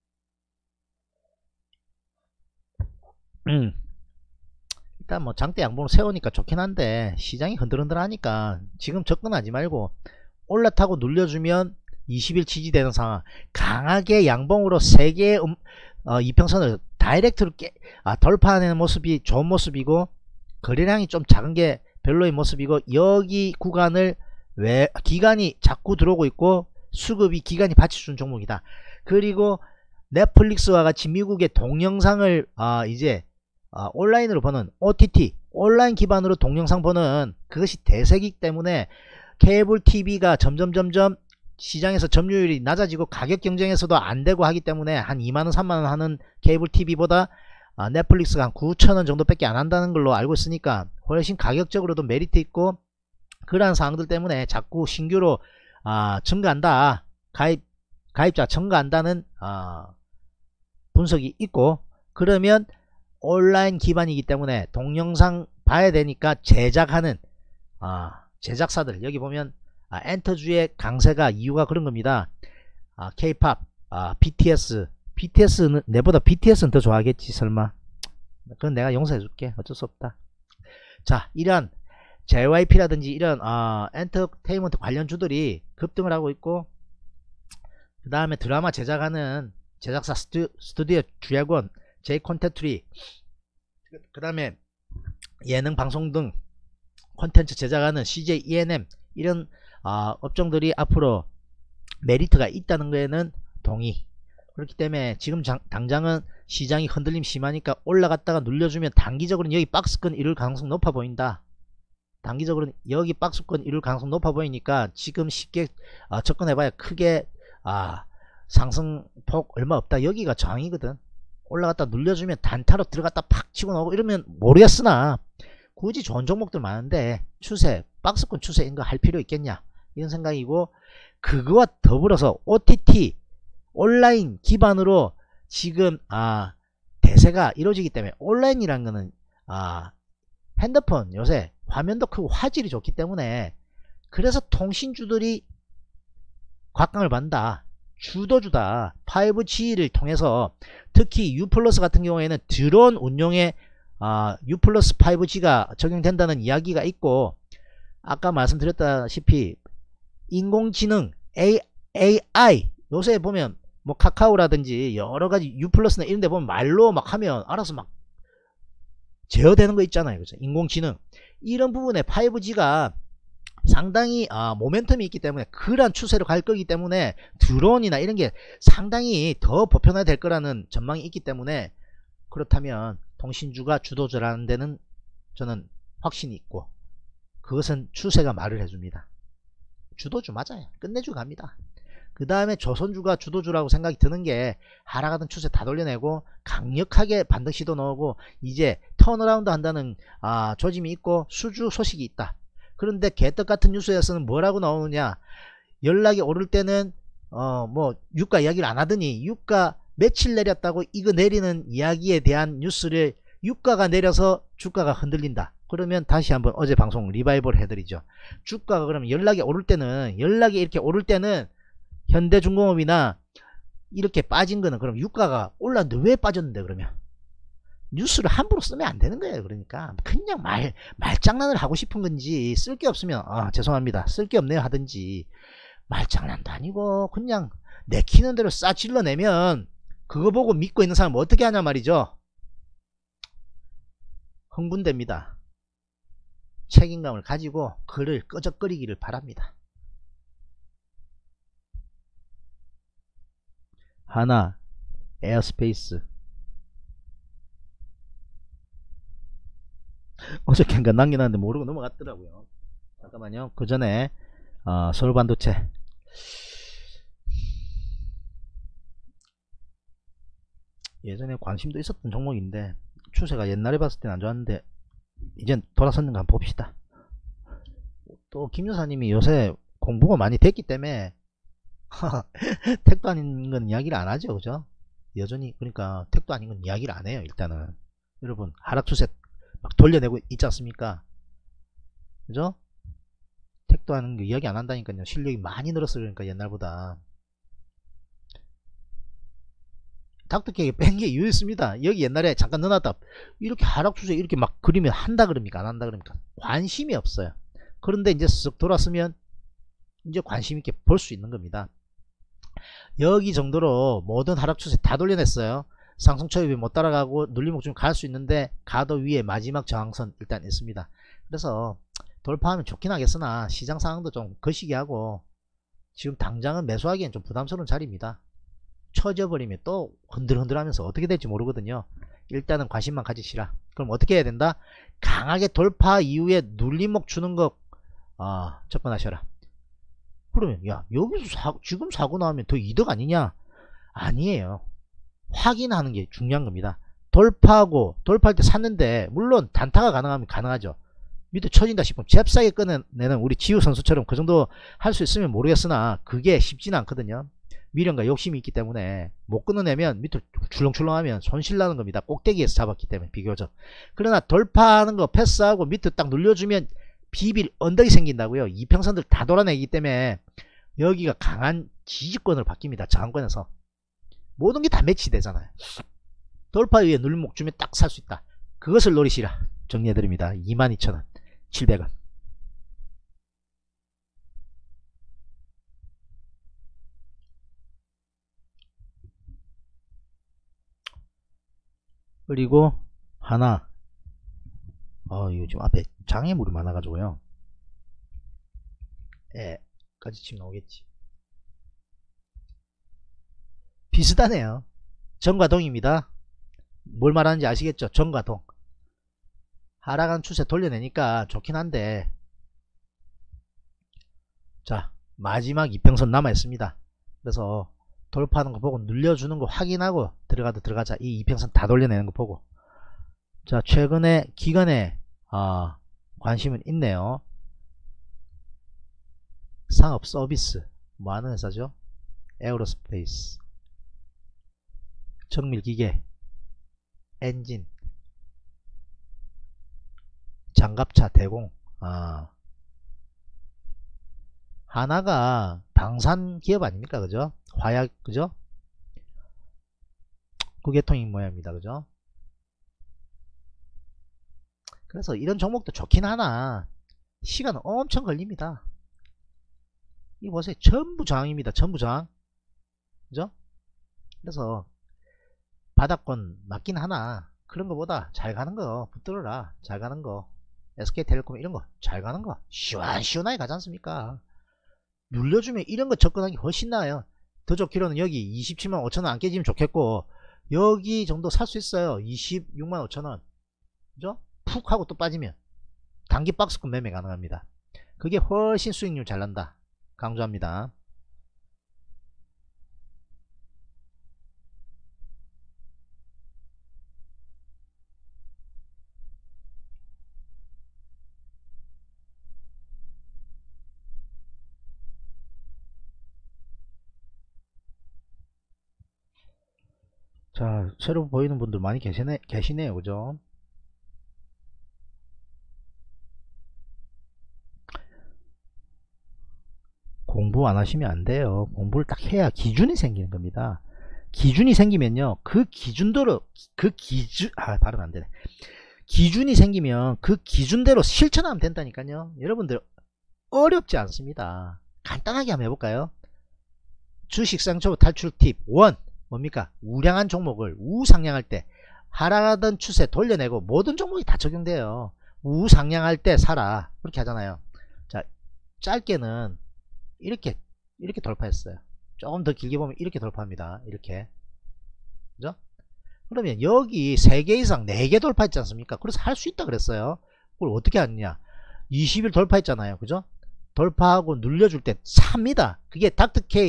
일단 뭐 장대 양봉을 세우니까 좋긴 한데 시장이 흔들흔들하니까 지금 접근하지 말고 올라타고 눌려주면 20일 지지되는 상황, 강하게 양봉으로 3개의 이평선을 다이렉트로 돌파하는 모습이 좋은 모습이고 거래량이 좀 작은 게 별로인 모습이고 여기 구간을 왜 기관이 자꾸 들어오고 있고 수급이 기관이 받쳐준 종목이다. 그리고 넷플릭스와 같이 미국의 동영상을 이제 온라인으로 보는 OTT 온라인 기반으로 동영상 보는 그것이 대세이기 때문에 케이블 TV가 점점 시장에서 점유율이 낮아지고 가격 경쟁에서도 안되고 하기 때문에 한 2만원 3만원 하는 케이블 TV보다 넷플릭스가 한 9,000원 정도밖에 안 한다는 걸로 알고 있으니까 훨씬 가격적으로도 메리트 있고 그러한 사항들 때문에 자꾸 신규로 증가한다, 가입자 증가한다는 분석이 있고, 그러면 온라인 기반이기 때문에 동영상 봐야 되니까 제작하는 제작사들, 여기 보면 엔터주의 강세가 이유가 그런 겁니다. K-POP, BTS는 내보다 BTS는 더 좋아하겠지 설마. 그건 내가 용서해 줄게. 어쩔 수 없다. 자, 이런 JYP라든지 이런 엔터테인먼트 관련주들이 급등을 하고 있고, 그 다음에 드라마 제작하는 제작사 스튜디오 주야권 J콘텐트리, 그 다음에 예능 방송 등 콘텐츠 제작하는 CJ ENM, 이런 업종들이 앞으로 메리트가 있다는 거에는 동의. 그렇기 때문에 지금 당장은 시장이 흔들림 심하니까 올라갔다가 눌려주면 단기적으로는 여기 박스권 이룰 가능성 높아 보인다. 단기적으로는 여기 박스권 이룰 가능성 높아 보이니까 지금 쉽게 접근해봐야 크게 상승폭 얼마 없다. 여기가 저항이거든. 올라갔다 눌려주면 단타로 들어갔다 팍 치고 나오고 이러면 모르겠으나 굳이 좋은 종목들 많은데 추세, 박스권 추세인 거 할 필요 있겠냐 이런 생각이고, 그거와 더불어서 OTT 온라인 기반으로 지금 대세가 이루어지기 때문에, 온라인이라는 거는 핸드폰 요새 화면도 크고 화질이 좋기 때문에 그래서 통신주들이 곽강을 받는다. 주도주다. 5G를 통해서 특히 U+ 같은 경우에는 드론 운용에 U+ 5G가 적용된다는 이야기가 있고, 아까 말씀드렸다시피 인공지능 AI 요새 보면 뭐 카카오라든지 여러가지 U 플러스나 이런데 보면 말로 막 하면 알아서 막 제어되는 거 있잖아요. 그죠? 인공지능 이런 부분에 5G가 상당히 모멘텀이 있기 때문에 그러한 추세로 갈 거기 때문에 드론이나 이런 게 상당히 더 보편화될 거라는 전망이 있기 때문에 그렇다면 통신주가 주도주라는 데는 저는 확신이 있고 그것은 추세가 말을 해줍니다. 주도주 맞아요. 끝내주 갑니다. 그 다음에 조선주가 주도주라고 생각이 드는 게 하락하던 추세 다 돌려내고 강력하게 반등 시도 나오고 이제 턴어라운드 한다는 조짐이 있고 수주 소식이 있다. 그런데 개떡같은 뉴스에서는 뭐라고 나오느냐, 연락이 오를 때는 뭐 유가 이야기를 안 하더니 유가 며칠 내렸다고 이거 내리는 이야기에 대한 뉴스를 유가가 내려서 주가가 흔들린다. 그러면 다시 한번 어제 방송 리바이벌 해드리죠. 주가가 그러면 연락이 이렇게 오를 때는 현대중공업이나 이렇게 빠진 거는 그럼 유가가 올랐는데 왜 빠졌는데, 그러면 뉴스를 함부로 쓰면 안 되는 거예요. 그러니까 그냥 말장난을 하고 싶은 건지, 쓸 게 없으면 죄송합니다 쓸 게 없네요 하든지, 말장난도 아니고 그냥 내키는 대로 싸질러내면 그거 보고 믿고 있는 사람은 어떻게 하냐 말이죠. 흥분됩니다. 책임감을 가지고 글을 끄적거리기를 바랍니다. 하나 에어스페이스 어저께인가 남겨놨는데 모르고 넘어갔더라고요. 잠깐만요. 그 전에 서울반도체 예전에 관심도 있었던 종목인데 추세가 옛날에 봤을 때는 안 좋았는데 이젠 돌아섰는가 한번 봅시다. 또 김여사님이 요새 공부가 많이 됐기 때문에 택도 아닌 건 이야기를 안 하죠. 그죠? 여전히 그러니까 택도 아닌 건 이야기를 안 해요. 일단은 여러분 하락 추세 막 돌려내고 있지 않습니까? 그죠? 택도 아닌 거 이야기 안 한다니까요. 실력이 많이 늘었어요. 그러니까 옛날보다 닥터케이크 뺀 게 이유 있습니다. 여기 옛날에 잠깐 넣어놨다 이렇게 하락 추세 이렇게 막 그리면 한다 그럽니까 안 한다 그럽니까? 관심이 없어요. 그런데 이제 쓱 돌았으면 이제 관심 있게 볼 수 있는 겁니다. 여기 정도로 모든 하락 추세 다 돌려냈어요. 상승 초입이 못 따라가고 눌림목 좀 갈 수 있는데 가도 위에 마지막 저항선 일단 있습니다. 그래서 돌파하면 좋긴 하겠으나 시장 상황도 좀 거시기 하고 지금 당장은 매수하기엔 좀 부담스러운 자리입니다. 쳐져버리면 또 흔들흔들하면서 어떻게 될지 모르거든요. 일단은 관심만 가지시라. 그럼 어떻게 해야 된다? 강하게 돌파 이후에 눌림목 주는 거 접근하셔라. 그러면 야 여기서 지금 사고 나오면 더 이득 아니냐? 아니에요. 확인하는 게 중요한 겁니다. 돌파하고 돌파할 때 샀는데 물론 단타가 가능하면 가능하죠. 밑에 쳐진다 싶으면 잽싸게 꺼내는 우리 지우 선수처럼 그 정도 할 수 있으면 모르겠으나 그게 쉽지는 않거든요. 미련과 욕심이 있기 때문에 못 끊어내면 밑에 출렁출렁하면 손실 나는 겁니다. 꼭대기에서 잡았기 때문에 비교적. 그러나 돌파하는 거 패스하고 밑에 딱 눌려주면 비빌 언덕이 생긴다고요. 이평선들 다 돌아내기 때문에 여기가 강한 지지권으로 바뀝니다. 저항권에서 모든 게 다 매치되잖아요. 돌파 위에 눌림목 주면 딱 살 수 있다. 그것을 노리시라. 정리해드립니다. 22,000원 700원. 그리고 하나 요즘 앞에 장애물이 많아가지고요. 까지 치면 나오겠지. 비슷하네요. 정과 동입니다. 뭘 말하는지 아시겠죠? 정과 동. 하락한 추세 돌려내니까 좋긴 한데 자 마지막 이평선 남아있습니다. 그래서 돌파하는 거 보고 눌려주는 거 확인하고 들어가자. 이 이평선 다 돌려내는 거 보고. 자 최근에 기관에 관심은 있네요. 상업 서비스 뭐하는 회사죠? 에어로스페이스, 정밀기계, 엔진, 장갑차, 대공. 하나가 방산 기업 아닙니까? 그죠? 화약, 그죠? 그 계통인 모양입니다. 그죠? 그래서 이런 종목도 좋긴 하나 시간은 엄청 걸립니다. 이 보세요. 전부 저항입니다. 전부 저항. 그죠? 그래서 바닥권 맞긴 하나 그런 거보다 잘 가는 거 붙들어라. 잘 가는 거 SK텔레콤 이런 거 잘 가는 거 시원시원하게 가지 않습니까? 눌려주면 이런 거 접근하기 훨씬 나아요. 더 좋기로는 여기 27만 5천원 안 깨지면 좋겠고 여기 정도 살 수 있어요. 26만 5천원 그죠? 푹 하고 또 빠지면 단기 박스권 매매 가능합니다. 그게 훨씬 수익률 잘 난다. 강조합니다. 자, 새로 보이는 분들 많이 계시네요. 그죠? 공부 안 하시면 안 돼요. 공부를 딱 해야 기준이 생기는 겁니다. 기준이 생기면요. 그 기준대로, 발음 안 되네. 기준이 생기면 그 기준대로 실천하면 된다니까요. 여러분들, 어렵지 않습니다. 간단하게 한번 해볼까요? 주식상처 탈출 팁 1. 뭡니까? 우량한 종목을 우상향할 때 하락하던 추세 돌려내고 모든 종목이 다 적용돼요. 우상향할 때 사라. 그렇게 하잖아요. 자, 짧게는 이렇게 돌파했어요. 조금 더 길게 보면 이렇게 돌파합니다. 이렇게. 그죠? 그러면 여기 3개 이상 4개 돌파했지 않습니까? 그래서 할 수 있다 그랬어요. 그걸 어떻게 하느냐? 20일 돌파했잖아요. 그죠? 돌파하고 눌려줄 때 삽니다. 그게 닥터케이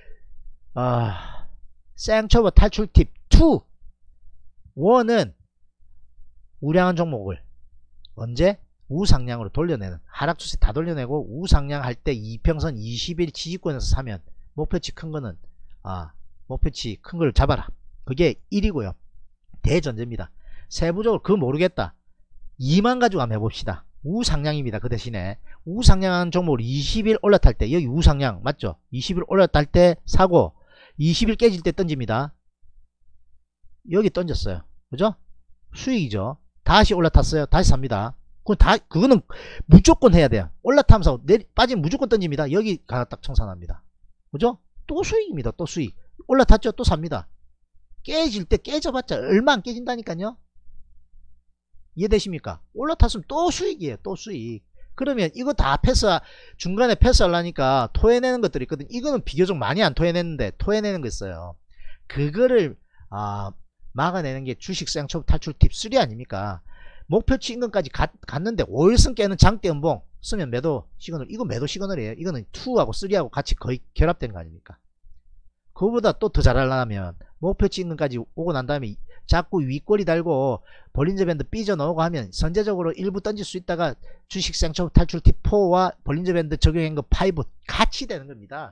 생초보 탈출 팁 2. 1은 우량한 종목을 언제? 우상향으로 돌려내는, 하락 추세 다 돌려내고 우상향 할 때 이평선 20일 지지권에서 사면 목표치 큰 거는 목표치 큰 걸 잡아라. 그게 1이고요. 대전제입니다. 세부적으로 그거 모르겠다. 2만 가지고 한번 해봅시다. 우상향입니다. 그 대신에 우상향한 종목을 20일 올라탈 때, 여기 우상향 맞죠? 20일 올라탈 때 사고 20일 깨질 때 던집니다. 여기 던졌어요. 그죠? 수익이죠. 다시 올라탔어요. 다시 삽니다. 그거는 무조건 해야 돼요. 올라타면서 빠지면 무조건 던집니다. 여기 가서 딱 청산합니다. 그죠? 또 수익입니다. 또 수익. 올라탔죠? 또 삽니다. 깨질 때 깨져봤자 얼마 안 깨진다니까요. 이해되십니까? 올라탔으면 또 수익이에요. 또 수익. 그러면 이거 다 중간에 패스하려니까 토해내는 것들이 있거든. 이거는 비교적 많이 안 토해내는데 토해내는 거 있어요. 그거를 막아내는 게 주식 생초 탈출 팁 3 아닙니까? 목표치 인근까지 갔는데 5일선 깨는 장대 음봉 쓰면 매도 시그널, 이거 매도 시그널이에요. 이거는 2하고 3하고 같이 거의 결합된 거 아닙니까? 그거보다 또 더 잘하려면 목표치 인근까지 오고 난 다음에 자꾸 윗꼬리 달고 볼린저 밴드 삐져나오고 하면 선제적으로 일부 던질 수 있다가 주식 생초 탈출 팁 4와 볼린저 밴드 적용한 거 5 같이 되는 겁니다.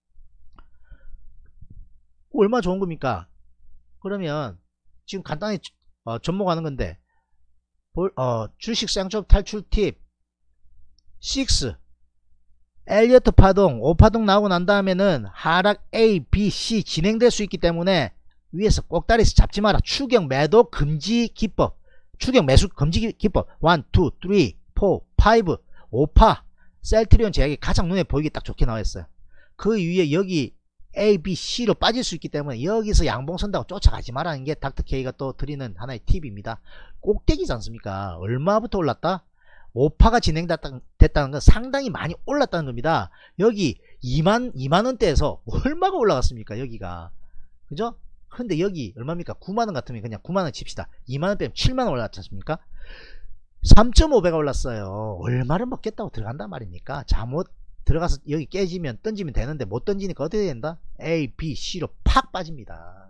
얼마나 좋은 겁니까? 그러면 지금 간단히 접목하는 건데 주식 생초 탈출 팁 6 엘리어트 파동 5파동 나오고 난 다음에는 하락 A, B, C 진행될 수 있기 때문에 위에서 꼭다리에서 잡지 마라. 추격 매도 금지 기법, 추격 매수 금지 기법 1, 2, 3, 4, 5 5파 셀트리온 제약이 가장 눈에 보이기 딱 좋게 나와있어요. 그 위에 여기 A, B, C로 빠질 수 있기 때문에 여기서 양봉 선다고 쫓아가지 말라는 게 닥터케이가 또 드리는 하나의 팁입니다. 꼭대기지 않습니까? 얼마부터 올랐다? 5파가 진행됐다는 건 상당히 많이 올랐다는 겁니다. 여기 2만원대에서 얼마가 올라갔습니까? 여기가. 그죠? 근데 여기 얼마입니까? 9만원 같으면 그냥 9만원 칩시다. 2만원 빼면 7만원 올랐지 않습니까? 3.5배가 올랐어요. 얼마를 먹겠다고 들어간단 말입니까? 잘못 들어가서 여기 깨지면 던지면 되는데 못 던지니까 어떻게 된다? A, B, C로 팍 빠집니다.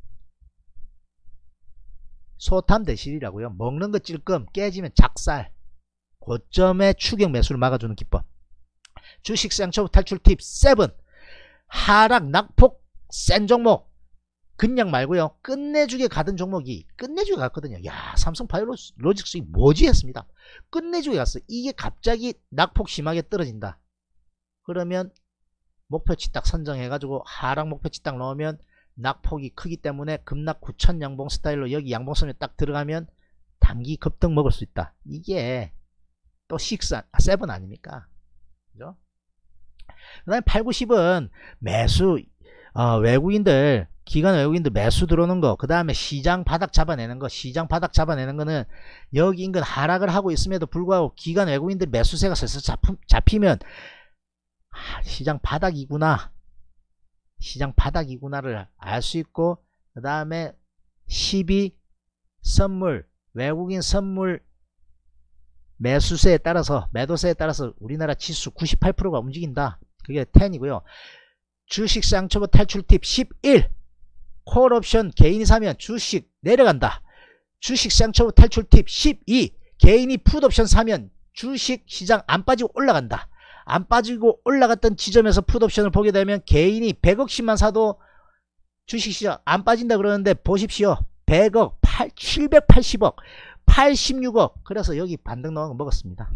소탐 대실이라고요. 먹는 거 찔끔, 깨지면 작살. 고점의 추격 매수를 막아주는 기법. 주식 생초 탈출 팁 7. 하락 낙폭 센 종목. 그냥 말고요. 끝내주게 가던 종목이 끝내주게 갔거든요. 야, 삼성바이오로직스 뭐지 했습니다. 끝내주게 갔어. 이게 갑자기 낙폭 심하게 떨어진다. 그러면 목표치 딱 선정해가지고 하락 목표치 딱 넣으면 낙폭이 크기 때문에 급락 9천 양봉 스타일로 여기 양봉선에 딱 들어가면 단기 급등 먹을 수 있다. 이게 또 7 아닙니까? 그죠? 그 다음에 8, 90은 매수, 외국인들, 기관 외국인들 매수 들어오는 거, 그 다음에 시장 바닥 잡아내는 거. 시장 바닥 잡아내는 거는 여기 인근 하락을 하고 있음에도 불구하고 기관 외국인들 매수세가 슬슬 잡히면 시장 바닥이구나, 시장 바닥이구나를 알 수 있고, 그 다음에 12 선물, 외국인 선물 매수세에 따라서, 매도세에 따라서 우리나라 지수 98%가 움직인다. 그게 10이고요. 주식시장 초보 탈출 팁 11. 콜옵션 개인이 사면 주식 내려간다. 주식시장 초보 탈출 팁 12. 개인이 풋옵션 사면 주식시장 안 빠지고 올라간다. 안 빠지고 올라갔던 지점에서 풋옵션을 보게 되면 개인이 100억씩만 사도 주식시장 안 빠진다 그러는데 보십시오. 100억, 780억, 86억. 그래서 여기 반등 넣은 거 먹었습니다.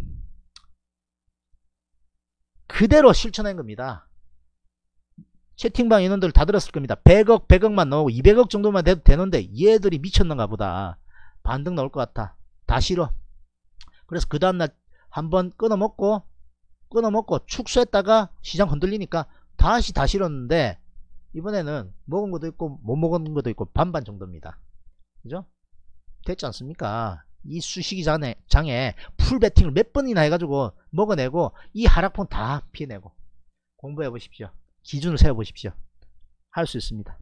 그대로 실천한 겁니다. 채팅방 인원들 다 들었을 겁니다. 100억, 100억만 넣고 200억 정도만 돼도 되는데 얘들이 미쳤는가 보다. 반등 나올 것 같아. 다 싫어. 그래서 그 다음날 한번 끊어먹고 축소했다가 시장 흔들리니까 다시 다 실었는데, 이번에는 먹은 것도 있고 못 먹은 것도 있고 반반 정도입니다. 그죠? 됐지 않습니까? 이 수식이 장에 풀배팅을 몇 번이나 해가지고 먹어내고 이 하락폭 다 피해내고. 공부해 보십시오. 기준을 세워 보십시오. 할 수 있습니다.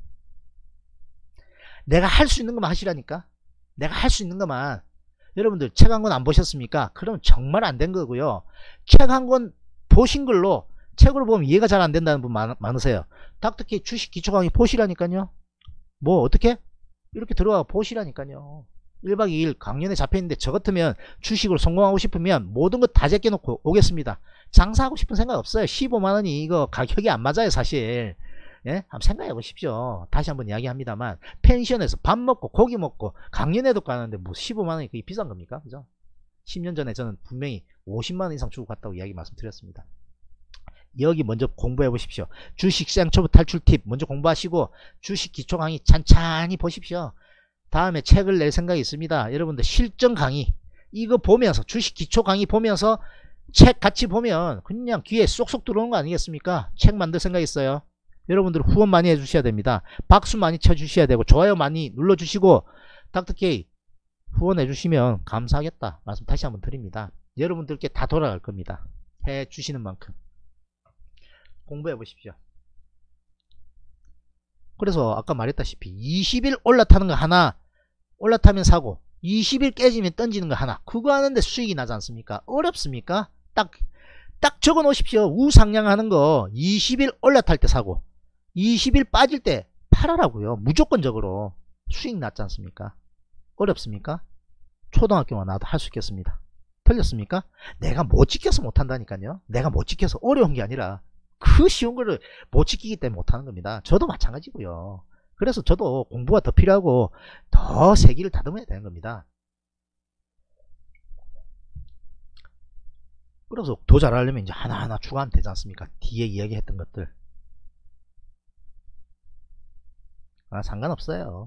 내가 할 수 있는 것만 하시라니까. 내가 할 수 있는 것만. 여러분들 책 한 권 안 보셨습니까? 그럼 정말 안 된 거고요. 책 한 권 보신 걸로, 책으로 보면 이해가 잘 안 된다는 분 많으세요. 닥터케이 주식 기초 강의 보시라니까요. 뭐 어떻게? 이렇게 들어가 보시라니까요. 1박 2일 강연에 잡혀있는데 저 같으면 주식으로 성공하고 싶으면 모든 것 다 제껴놓고 오겠습니다. 장사하고 싶은 생각 없어요. 15만원이 이거 가격이 안 맞아요 사실. 예? 한번 생각해 보십시오. 다시 한번 이야기합니다만, 펜션에서 밥 먹고 고기 먹고 강연에도 가는데 뭐 15만원이 그게 비싼 겁니까? 그죠? 10년 전에 저는 분명히 50만원 이상 주고 갔다고 이야기 말씀드렸습니다. 여기 먼저 공부해 보십시오. 주식시장 초보 탈출 팁 먼저 공부하시고 주식 기초 강의 찬찬히 보십시오. 다음에 책을 낼 생각이 있습니다. 여러분들 실전 강의 이거 보면서, 주식 기초 강의 보면서 책 같이 보면 그냥 귀에 쏙쏙 들어오는 거 아니겠습니까? 책 만들 생각 있어요. 여러분들 후원 많이 해주셔야 됩니다. 박수 많이 쳐주셔야 되고 좋아요 많이 눌러주시고, 닥터케이 후원해 주시면 감사하겠다 말씀 다시 한번 드립니다. 여러분들께 다 돌아갈 겁니다. 해 주시는 만큼 공부해 보십시오. 그래서 아까 말했다시피 20일 올라타는 거 하나, 올라타면 사고 20일 깨지면 던지는 거 하나, 그거 하는데 수익이 나지 않습니까? 어렵습니까? 딱 적어 놓으십시오. 우상향하는 거 20일 올라탈 때 사고 20일 빠질 때 팔아라고요. 무조건적으로 수익 났지 않습니까? 어렵습니까? 초등학교만 나도 할 수 있겠습니다. 틀렸습니까? 내가 못 지켜서 못한다니까요. 내가 못 지켜서 어려운 게 아니라 그 쉬운 거를 못 지키기 때문에 못하는 겁니다. 저도 마찬가지고요. 그래서 저도 공부가 더 필요하고 더 세기를 다듬어야 되는 겁니다. 그래서 더 잘하려면 이제 하나하나 추가하면 되지 않습니까? 뒤에 이야기했던 것들. 상관없어요.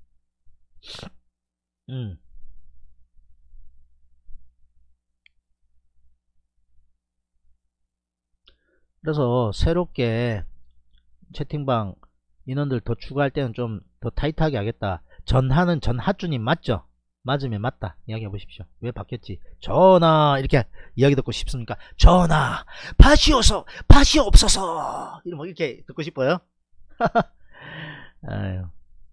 그래서 새롭게 채팅방 인원들 더 추가할 때는 좀 더 타이트하게 하겠다. 전하는 전하주님 맞죠? 맞으면 맞다 이야기해 보십시오. 왜 바뀌었지? 전하 이렇게 이야기 듣고 싶습니까? 전하 밭이 없어서 이렇게 듣고 싶어요? 아유.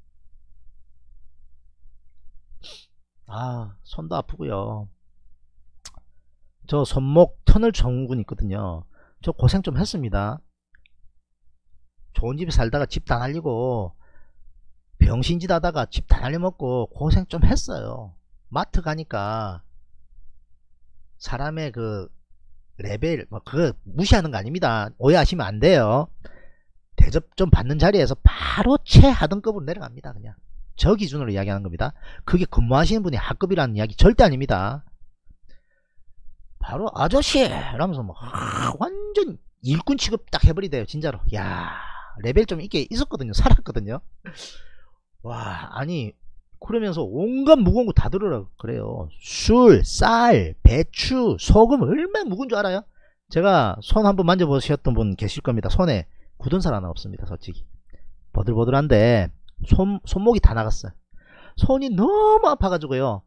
손도 아프고요. 저 손목 터널 증후군 있거든요. 저 고생 좀 했습니다. 좋은 집에 살다가 집 다 날리고 병신짓 하다가 집 다 날려먹고 고생 좀 했어요. 마트 가니까 사람의 그 레벨 그거 무시하는 거 아닙니다. 오해하시면 안 돼요. 대접 좀 받는 자리에서 바로 최하등급으로 내려갑니다. 그냥 저 기준으로 이야기하는 겁니다. 그게 근무하시는 분이 하급이라는 이야기 절대 아닙니다. 바로 아저씨 이러면서 뭐 완전 일꾼 취급 딱 해버리대요. 진짜로. 야, 레벨 좀 있게 있었거든요. 살았거든요. 와, 아니 그러면서 온갖 무거운 거 다 들으라 그래요. 술, 쌀, 배추, 소금 얼마나 무거운 줄 알아요? 제가 손 한번 만져보셨던 분 계실 겁니다. 손에 굳은 살 하나 없습니다. 솔직히 버들버들한데 손목이 다 나갔어요. 손이 너무 아파가지고요.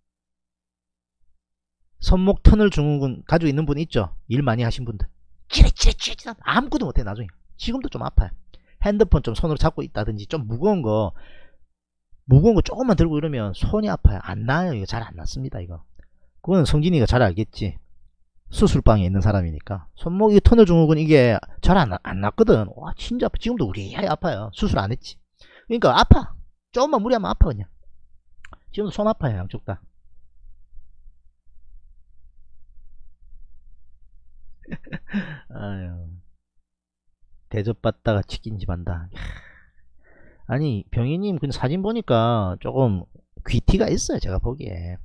손목 터널 증후군 가지고 있는 분 있죠? 일 많이 하신 분들. 찌릿찌릿찌릿 아무것도 못해. 나중에 지금도 좀 아파요. 핸드폰 좀 손으로 잡고 있다든지 좀 무거운 거 조금만 들고 이러면 손이 아파요. 안 나요. 이거 잘 안 낫습니다. 이거 그건 성진이가 잘 알겠지. 수술방에 있는 사람이니까. 손목 이 터널 증후군 이게 잘 안 낫거든. 와 진짜 아파. 지금도 우리 아파요. 수술 안 했지. 그러니까 아파. 조금만 무리하면 아파. 그냥 지금도 손 아파요. 양쪽 다. 아유, 대접받다가 치킨집 한다. 아니 병희님 그 사진 보니까 조금 귀티가 있어요. 제가 보기에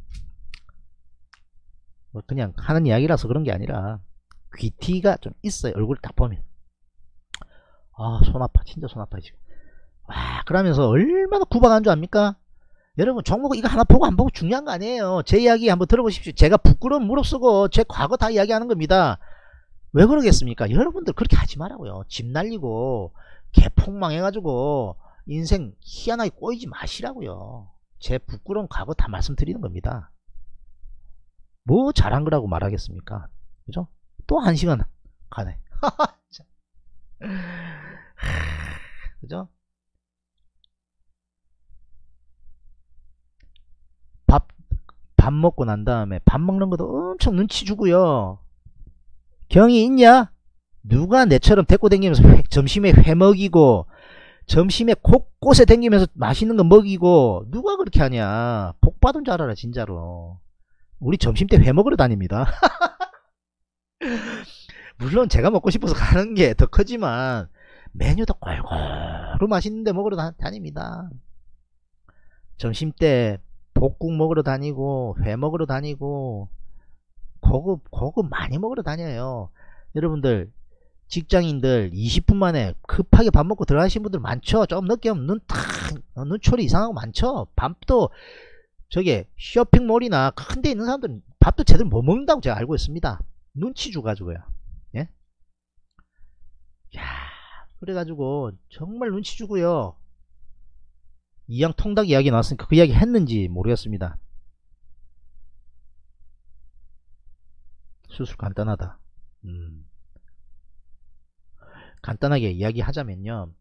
뭐 그냥 하는 이야기라서 그런 게 아니라 귀티가 좀 있어요. 얼굴 딱 보면. 아 손 아파. 진짜 손 아파 지금. 와 그러면서 얼마나 구박한 줄 압니까? 여러분 종목 이거 하나 보고 안 보고 중요한 거 아니에요. 제 이야기 한번 들어보십시오. 제가 부끄러운 무릅쓰고 제 과거 다 이야기하는 겁니다. 왜 그러겠습니까? 여러분들 그렇게 하지 말라고요. 집 날리고 개폭망해가지고 인생 희한하게 꼬이지 마시라고요. 제 부끄러운 과거 다 말씀드리는 겁니다. 뭐 잘한 거라고 말하겠습니까? 그죠? 또 1시간 가네. 그죠? 밥 먹고 난 다음에 밥 먹는 것도 엄청 눈치 주고요. 경이 있냐? 누가 내처럼 데리고 다니면서 점심에 회 먹이고 점심에 곳곳에 다니면서 맛있는 거 먹이고 누가 그렇게 하냐? 복 받은 줄 알아라 진짜로. 우리 점심때 회 먹으러 다닙니다. 물론 제가 먹고 싶어서 가는 게 더 크지만 메뉴도 골고루 맛있는 데 먹으러 다닙니다. 점심때 볶국 먹으러 다니고 회 먹으러 다니고 고급 많이 먹으러 다녀요. 여러분들 직장인들 20분 만에 급하게 밥 먹고 들어가시는 분들 많죠. 조금 늦게 오면 눈초리 이상하고 많죠. 밥도 저게 쇼핑몰이나 큰 데 있는 사람들은 밥도 제대로 못 먹는다고 제가 알고 있습니다. 눈치 줘가지고요. 예? 야, 그래가지고 정말 눈치 주고요. 이양 통닭 이야기 나왔으니까 그 이야기 했는지 모르겠습니다. 수술 간단하다. 간단하게 이야기하자면요.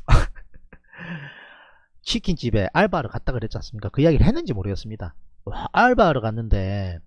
치킨집에 알바를 갔다 그랬지 않습니까? 그 이야기를 했는지 모르겠습니다. 알바하러 갔는데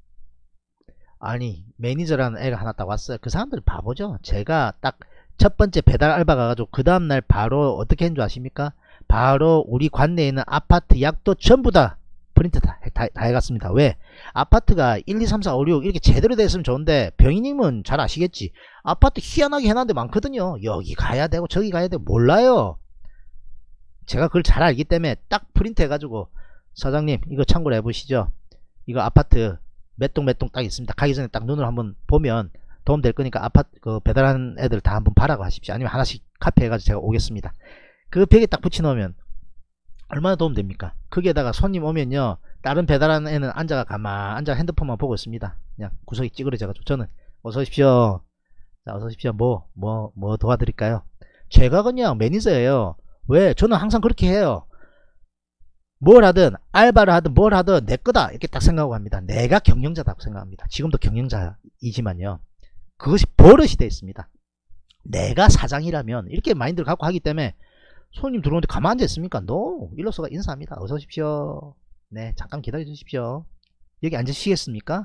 아니 매니저라는 애가 하나 딱 왔어요. 그 사람들 바보죠. 제가 딱 첫 번째 배달 알바 가가지고 그 다음날 바로 어떻게 했는 줄 아십니까? 바로 우리 관내에 있는 아파트 약도 전부 다 프린트 다 해갔습니다. 왜? 아파트가 1, 2, 3, 4, 5, 6 이렇게 제대로 됐으면 좋은데 병희님은 잘 아시겠지? 아파트 희한하게 해놨는데 많거든요. 여기 가야 되고 저기 가야 되고 몰라요. 제가 그걸 잘 알기 때문에 딱 프린트 해가지고 사장님 이거 참고로 해보시죠. 이거 아파트 몇 동 몇 동 딱 있습니다. 가기 전에 딱 눈으로 한번 보면 도움 될 거니까 아파트 그 배달하는 애들 다 한번 봐라고 하십시오. 아니면 하나씩 카피 해가지고 제가 오겠습니다. 그 벽에 딱 붙여놓으면 얼마나 도움 됩니까? 거기에다가 손님 오면요 다른 배달하는 애는 앉아 핸드폰만 보고 있습니다. 그냥 구석이 찌그러져가지고 저는 어서 오십시오. 자 어서 오십시오. 뭐 도와드릴까요? 제가 그냥 매니저예요. 왜? 저는 항상 그렇게 해요. 뭘 하든 알바를 하든 뭘 하든 내 거다 이렇게 딱 생각하고 합니다. 내가 경영자다고 생각합니다. 지금도 경영자이지만요. 그것이 버릇이 되어 있습니다. 내가 사장이라면 이렇게 마인드를 갖고 하기 때문에 손님 들어오는데 가만 앉아 있습니까? No. 일로서가 인사합니다. 어서 오십시오. 네 잠깐 기다려 주십시오. 여기 앉으시겠습니까?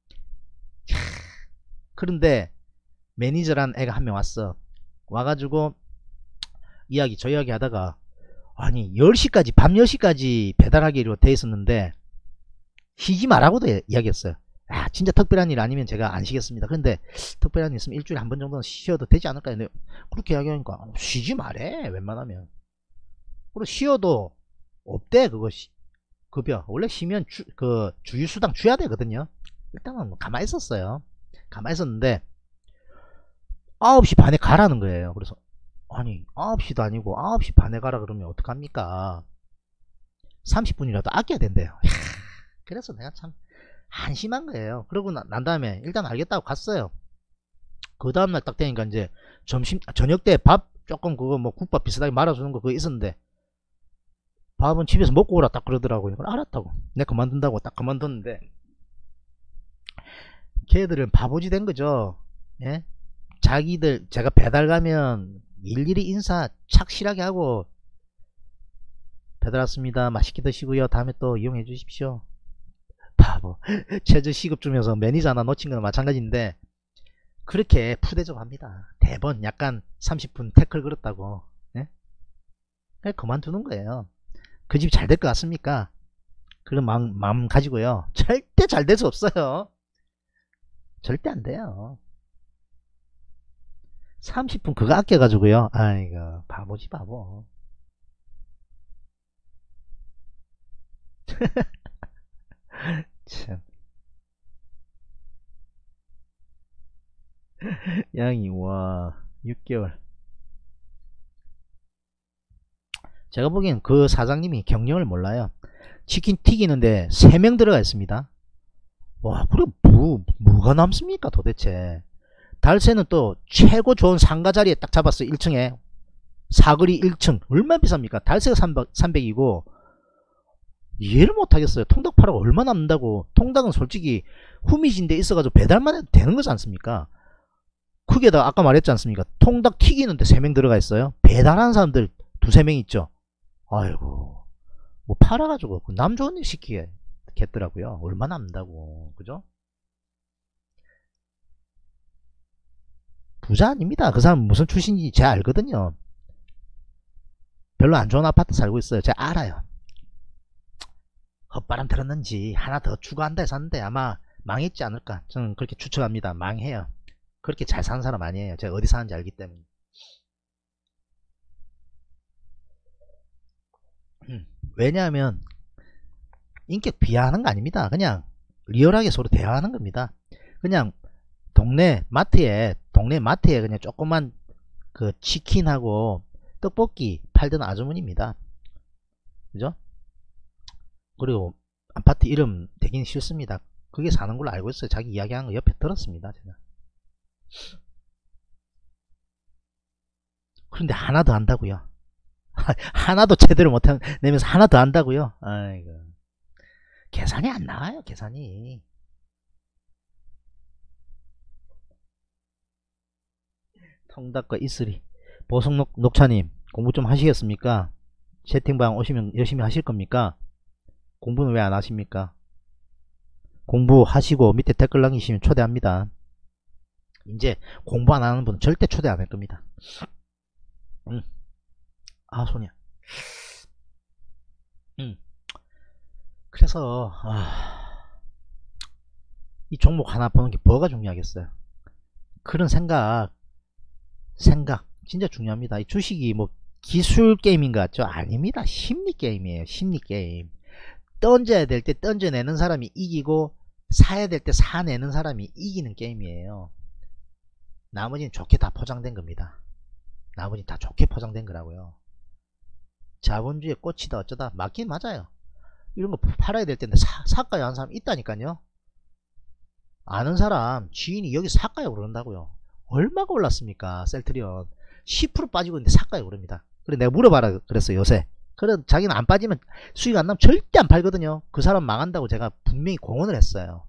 그런데 매니저란 애가 한 명 왔어. 와가지고 저 이야기 하다가 아니 10시까지 밤 10시까지 배달하기로 돼 있었는데 쉬지 말라고도 이야기했어요. 아 진짜 특별한 일 아니면 제가 안 쉬겠습니다. 근데 특별한 일 있으면 일주일에 한 번 정도는 쉬어도 되지 않을까요? 근데 그렇게 이야기하니까 쉬지 말해 웬만하면. 그리고 쉬어도 없대 그것이 급여. 원래 쉬면 그 주휴수당 줘야 되거든요. 일단은 가만히 있었어요. 가만히 있었는데 9시 반에 가라는 거예요. 그래서 아니 9시도 아니고 9시 반에 가라 그러면 어떡합니까? 30분이라도 아껴야 된대요. 그래서 내가 참 한심한 거예요. 그러고 난 다음에 일단 알겠다고 갔어요. 그 다음날 딱 되니까 이제 저녁 때 밥 조금 그거 뭐 국밥 비슷하게 말아주는 거 그거 있었는데 밥은 집에서 먹고 오라 딱 그러더라고요. 알았다고. 내가 그만둔다고 딱 그만뒀는데 걔들은 바보지 된 거죠. 예? 자기들 제가 배달 가면 일일이 인사 착실하게 하고 배달 왔습니다. 맛있게 드시고요. 다음에 또 이용해 주십시오. 바보. 최저 시급 주면서 매니저 하나 놓친 거는 마찬가지인데 그렇게 푸대접합니다. 대번 약간 30분 태클 걸었다고. 예? 그냥 그만두는 거예요. 그 집 잘 될 것 같습니까? 그런 마음 가지고요. 절대 잘 될 수 없어요. 절대 안 돼요. 30분 그거 아껴가지고요. 아이고 바보지 바보. 참. 양이 와 6개월. 제가 보기엔 그 사장님이 경영을 몰라요. 치킨 튀기는데 3명 들어가 있습니다. 와 그래 뭐가 남습니까 도대체. 달새는 또 최고 좋은 상가 자리에 딱 잡았어요. 1층에 사거리 1층 얼마 비쌉니까? 달새가 300이고 이해를 못하겠어요. 통닭 팔아가 얼마 남는다고. 통닭은 솔직히 후미진 데 있어가지고 배달만 해도 되는 거지 않습니까? 크게다 아까 말했지 않습니까? 통닭 튀기는데 3명 들어가 있어요. 배달하는 사람들 2~3명 있죠. 아이고 뭐 팔아가지고 남 좋은 일 시키겠더라고요. 얼마 남는다고. 그죠? 부자 아닙니다. 그 사람 무슨 출신인지 제가 알거든요. 별로 안 좋은 아파트 살고 있어요. 제가 알아요. 헛바람 들었는지 하나 더 추가한다 해서 샀는데 아마 망했지 않을까. 저는 그렇게 추측합니다. 망해요. 그렇게 잘 사는 사람 아니에요. 제가 어디 사는지 알기 때문에. 왜냐하면 인격 비하하는 거 아닙니다. 그냥 리얼하게 서로 대화하는 겁니다. 그냥 동네 마트에 그냥 조그만 그 치킨하고 떡볶이 팔던 아주머니입니다. 그죠? 그리고 아파트 이름 대긴 싫습니다. 그게 사는 걸로 알고 있어요. 자기 이야기하는 거 옆에 들었습니다. 제가. 그런데 하나 더 한다고요. 하나도 제대로 못내면서 하나 더 한다고요. 아이고. 계산이 안 나와요. 계산이. 통닭과 이슬이. 보성녹차님 공부 좀 하시겠습니까? 채팅방 오시면 열심히 하실 겁니까? 공부는 왜 안 하십니까? 공부하시고 밑에 댓글 남기시면 초대합니다. 이제 공부 안 하는 분은 절대 초대 안 할 겁니다. 아 손이야. 그래서 이 종목 하나 보는 게 뭐가 중요하겠어요. 그런 생각 진짜 중요합니다. 이 주식이 뭐 기술 게임인 것 같죠? 아닙니다. 심리 게임이에요. 심리 게임. 던져야 될 때 던져내는 사람이 이기고 사야 될 때 사내는 사람이 이기는 게임이에요. 나머지는 좋게 다 포장된 겁니다. 나머지는 다 좋게 포장된 거라고요. 자본주의에 꽂히다 어쩌다 맞긴 맞아요. 이런 거 팔아야 될 텐데 사가요 하는 사람 있다니까요. 아는 사람 지인이 여기 사가요 그런다고요. 얼마가 올랐습니까? 셀트리온 10% 빠지고 있는데 사가요 그럽니다. 그래 내가 물어봐라 그랬어요 요새. 그래 자기는 안 빠지면 수익 안 나면 절대 안 팔거든요. 그 사람 망한다고 제가 분명히 공언을 했어요.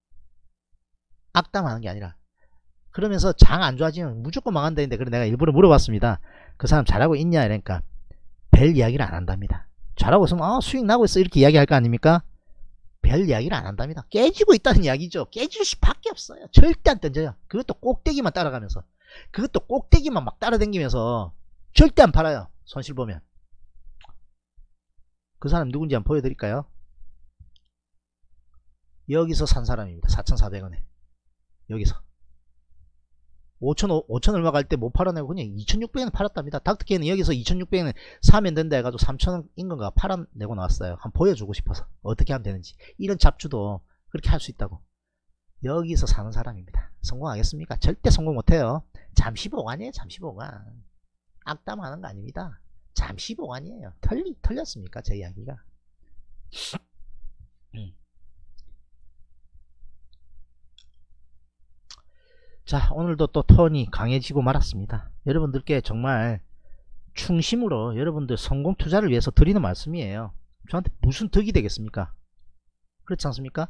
악담하는 게 아니라. 그러면서 장 안 좋아지면 무조건 망한다는데 그래 내가 일부러 물어봤습니다. 그 사람 잘하고 있냐 이러니까 별 이야기를 안 한답니다. 잘하고 있으면 수익 나고 있어 이렇게 이야기할 거 아닙니까? 별 이야기를 안 한답니다. 깨지고 있다는 이야기죠. 깨질 수밖에 없어요. 절대 안 던져요. 그것도 꼭대기만 따라가면서 그것도 꼭대기만 막 따라다니면서 절대 안 팔아요. 손실 보면. 그 사람 누군지 한번 보여드릴까요? 여기서 산 사람입니다. 4,400원에 여기서 5천 얼마 갈 때 못 팔아내고 그냥 2,600원 팔았답니다. 닥터케는 여기서 2,600원 사면 된다 해가지고 3,000원 건가 팔아내고 나왔어요. 한번 보여주고 싶어서 어떻게 하면 되는지. 이런 잡주도 그렇게 할 수 있다고. 여기서 사는 사람입니다. 성공하겠습니까? 절대 성공 못해요. 잠시 보관이에요. 잠시 보관. 악담하는 거 아닙니다. 잠시 보관이에요. 틀렸습니까? 제 이야기가. 자, 오늘도 또 톤이 강해지고 말았습니다. 여러분들께 정말 충심으로 여러분들 성공 투자를 위해서 드리는 말씀이에요. 저한테 무슨 덕이 되겠습니까? 그렇지 않습니까?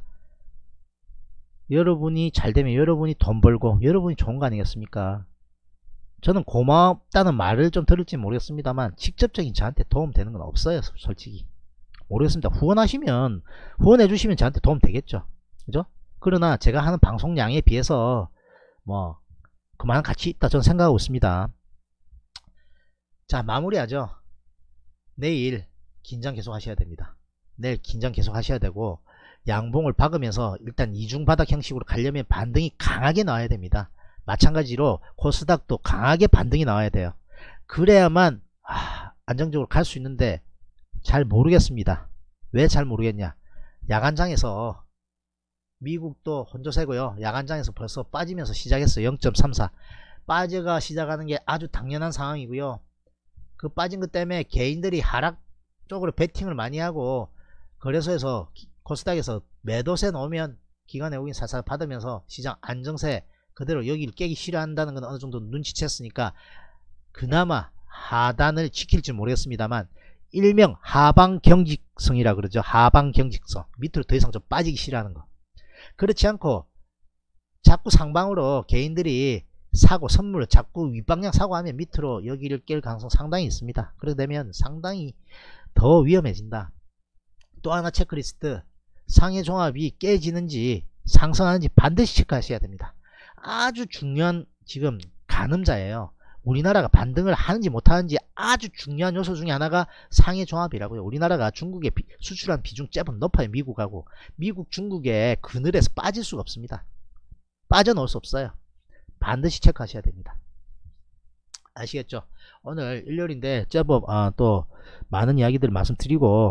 여러분이 잘되면 여러분이 돈 벌고 여러분이 좋은 거 아니겠습니까? 저는 고맙다는 말을 좀 들을지 모르겠습니다만 직접적인 저한테 도움 되는 건 없어요. 솔직히 모르겠습니다. 후원하시면, 후원해 주시면 저한테 도움 되겠죠. 그죠? 그러나 제가 하는 방송량에 비해서 뭐 그만한 가치 있다 저는 생각하고 있습니다. 자, 마무리하죠. 내일 긴장 계속 하셔야 됩니다. 내일 긴장 계속 하셔야 되고, 양봉을 박으면서 일단 이중바닥 형식으로 가려면 반등이 강하게 나와야 됩니다. 마찬가지로 코스닥도 강하게 반등이 나와야 돼요. 그래야만 안정적으로 갈 수 있는데 잘 모르겠습니다. 왜 잘 모르겠냐? 야간장에서 미국도 혼조세고요. 야간장에서 벌써 빠지면서 시작했어요. 0.34 빠져가 시작하는 게 아주 당연한 상황이고요. 그 빠진 것 때문에 개인들이 하락 쪽으로 베팅을 많이 하고, 거래소에서 코스닥에서 매도세 넣으면 기관 외국인 살살 받으면서 시장 안정세 그대로 여기를 깨기 싫어한다는 건 어느 정도 눈치챘으니까 그나마 하단을 지킬지 모르겠습니다만, 일명 하방 경직성이라 그러죠. 하방 경직성, 밑으로 더 이상 좀 빠지기 싫어하는 거. 그렇지 않고 자꾸 상방으로 개인들이 사고, 선물을 자꾸 윗방향 사고 하면 밑으로 여기를 깰 가능성 상당히 있습니다. 그렇게 되면 상당히 더 위험해진다. 또 하나 체크리스트, 상해 종합이 깨지는지 상승하는지 반드시 체크하셔야 됩니다. 아주 중요한 지금 가늠자예요. 우리나라가 반등을 하는지 못하는지 아주 중요한 요소 중에 하나가 상해 종합이라고요. 우리나라가 중국에 수출한 비중 제법 높아요. 미국하고. 미국, 중국의 그늘에서 빠질 수가 없습니다. 빠져나올 수 없어요. 반드시 체크하셔야 됩니다. 아시겠죠? 오늘 일요일인데 제법 또 많은 이야기들 말씀드리고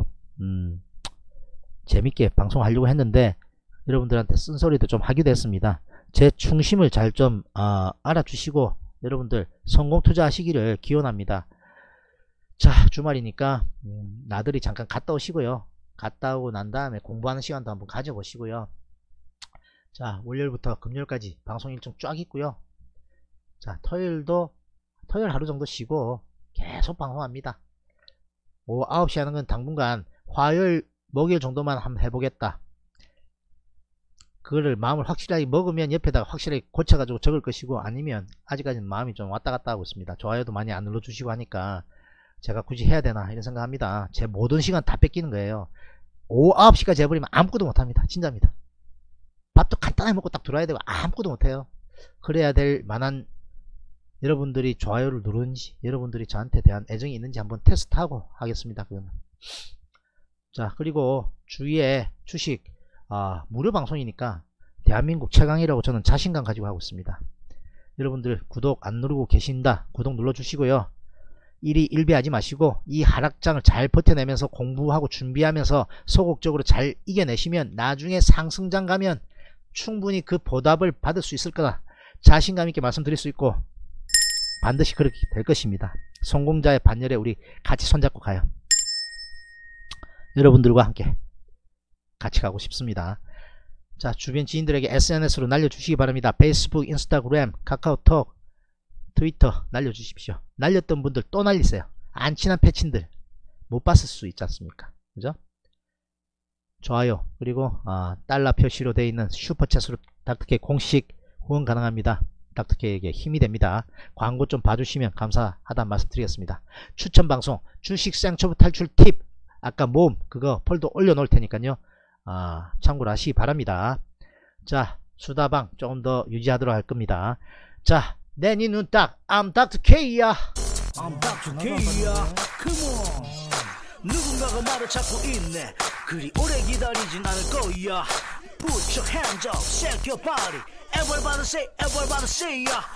재밌게 방송하려고 했는데 여러분들한테 쓴소리도 좀 하기도 했습니다. 제 충심을 잘 좀 알아주시고 여러분들 성공 투자하시기를 기원합니다. 자, 주말이니까 나들이 잠깐 갔다 오시고요. 갔다 오고 난 다음에 공부하는 시간도 한번 가져보시고요. 자, 월요일부터 금요일까지 방송 일정 쫙 있고요. 자, 토요일 하루 정도 쉬고 계속 방송합니다. 오후 9시 하는 건 당분간 화요일 목요일 정도만 한번 해보겠다. 그거를 마음을 확실하게 먹으면 옆에다가 확실하게 고쳐가지고 적을 것이고, 아니면 아직까지는 마음이 좀 왔다갔다 하고 있습니다. 좋아요도 많이 안 눌러주시고 하니까 제가 굳이 해야 되나 이런 생각합니다. 제 모든 시간 다 뺏기는 거예요. 오후 9시까지 해버리면 아무것도 못합니다. 진짜입니다. 밥도 간단하게 먹고 딱 들어와야 되고 아무것도 못해요. 그래야 될 만한 여러분들이 좋아요를 누르는지, 여러분들이 저한테 대한 애정이 있는지 한번 테스트하고 하겠습니다. 그거는. 자, 그리고 주위에 주식 무료 방송이니까 대한민국 최강이라고 저는 자신감 가지고 하고 있습니다. 여러분들 구독 안 누르고 계신다, 구독 눌러주시고요. 일이 일비하지 마시고 이 하락장을 잘 버텨내면서 공부하고 준비하면서 소극적으로 잘 이겨내시면 나중에 상승장 가면 충분히 그 보답을 받을 수 있을 거다 자신감 있게 말씀드릴 수 있고, 반드시 그렇게 될 것입니다. 성공자의 반열에 우리 같이 손잡고 가요. 여러분들과 함께 같이 가고 싶습니다. 자, 주변 지인들에게 SNS로 날려주시기 바랍니다. 페이스북, 인스타그램, 카카오톡, 트위터 날려주십시오. 날렸던 분들 또 날리세요. 안 친한 패친들 못 봤을 수 있지 않습니까? 그죠? 좋아요, 그리고 달러 표시로 되어 있는 슈퍼챗으로 닥터케이 공식 후원 가능합니다. 닥터케이에게 힘이 됩니다. 광고 좀 봐주시면 감사하다는 말씀 드리겠습니다. 추천방송 주식 생초보 탈출 팁, 아까 모음 그거 폴더 올려놓을 테니까요. 참고로 하시기 바랍니다. 자, 수다방 조금 더 유지하도록 할 겁니다. 자, 내 니 눈 딱 I'm Dr. K야. I'm Dr. K야. Come on. 누군가가 말을 찾고 있네. 그리 오래 기다리진 않을 거야. Put your hands up, shake your body. Everybody say, everybody say, yeah.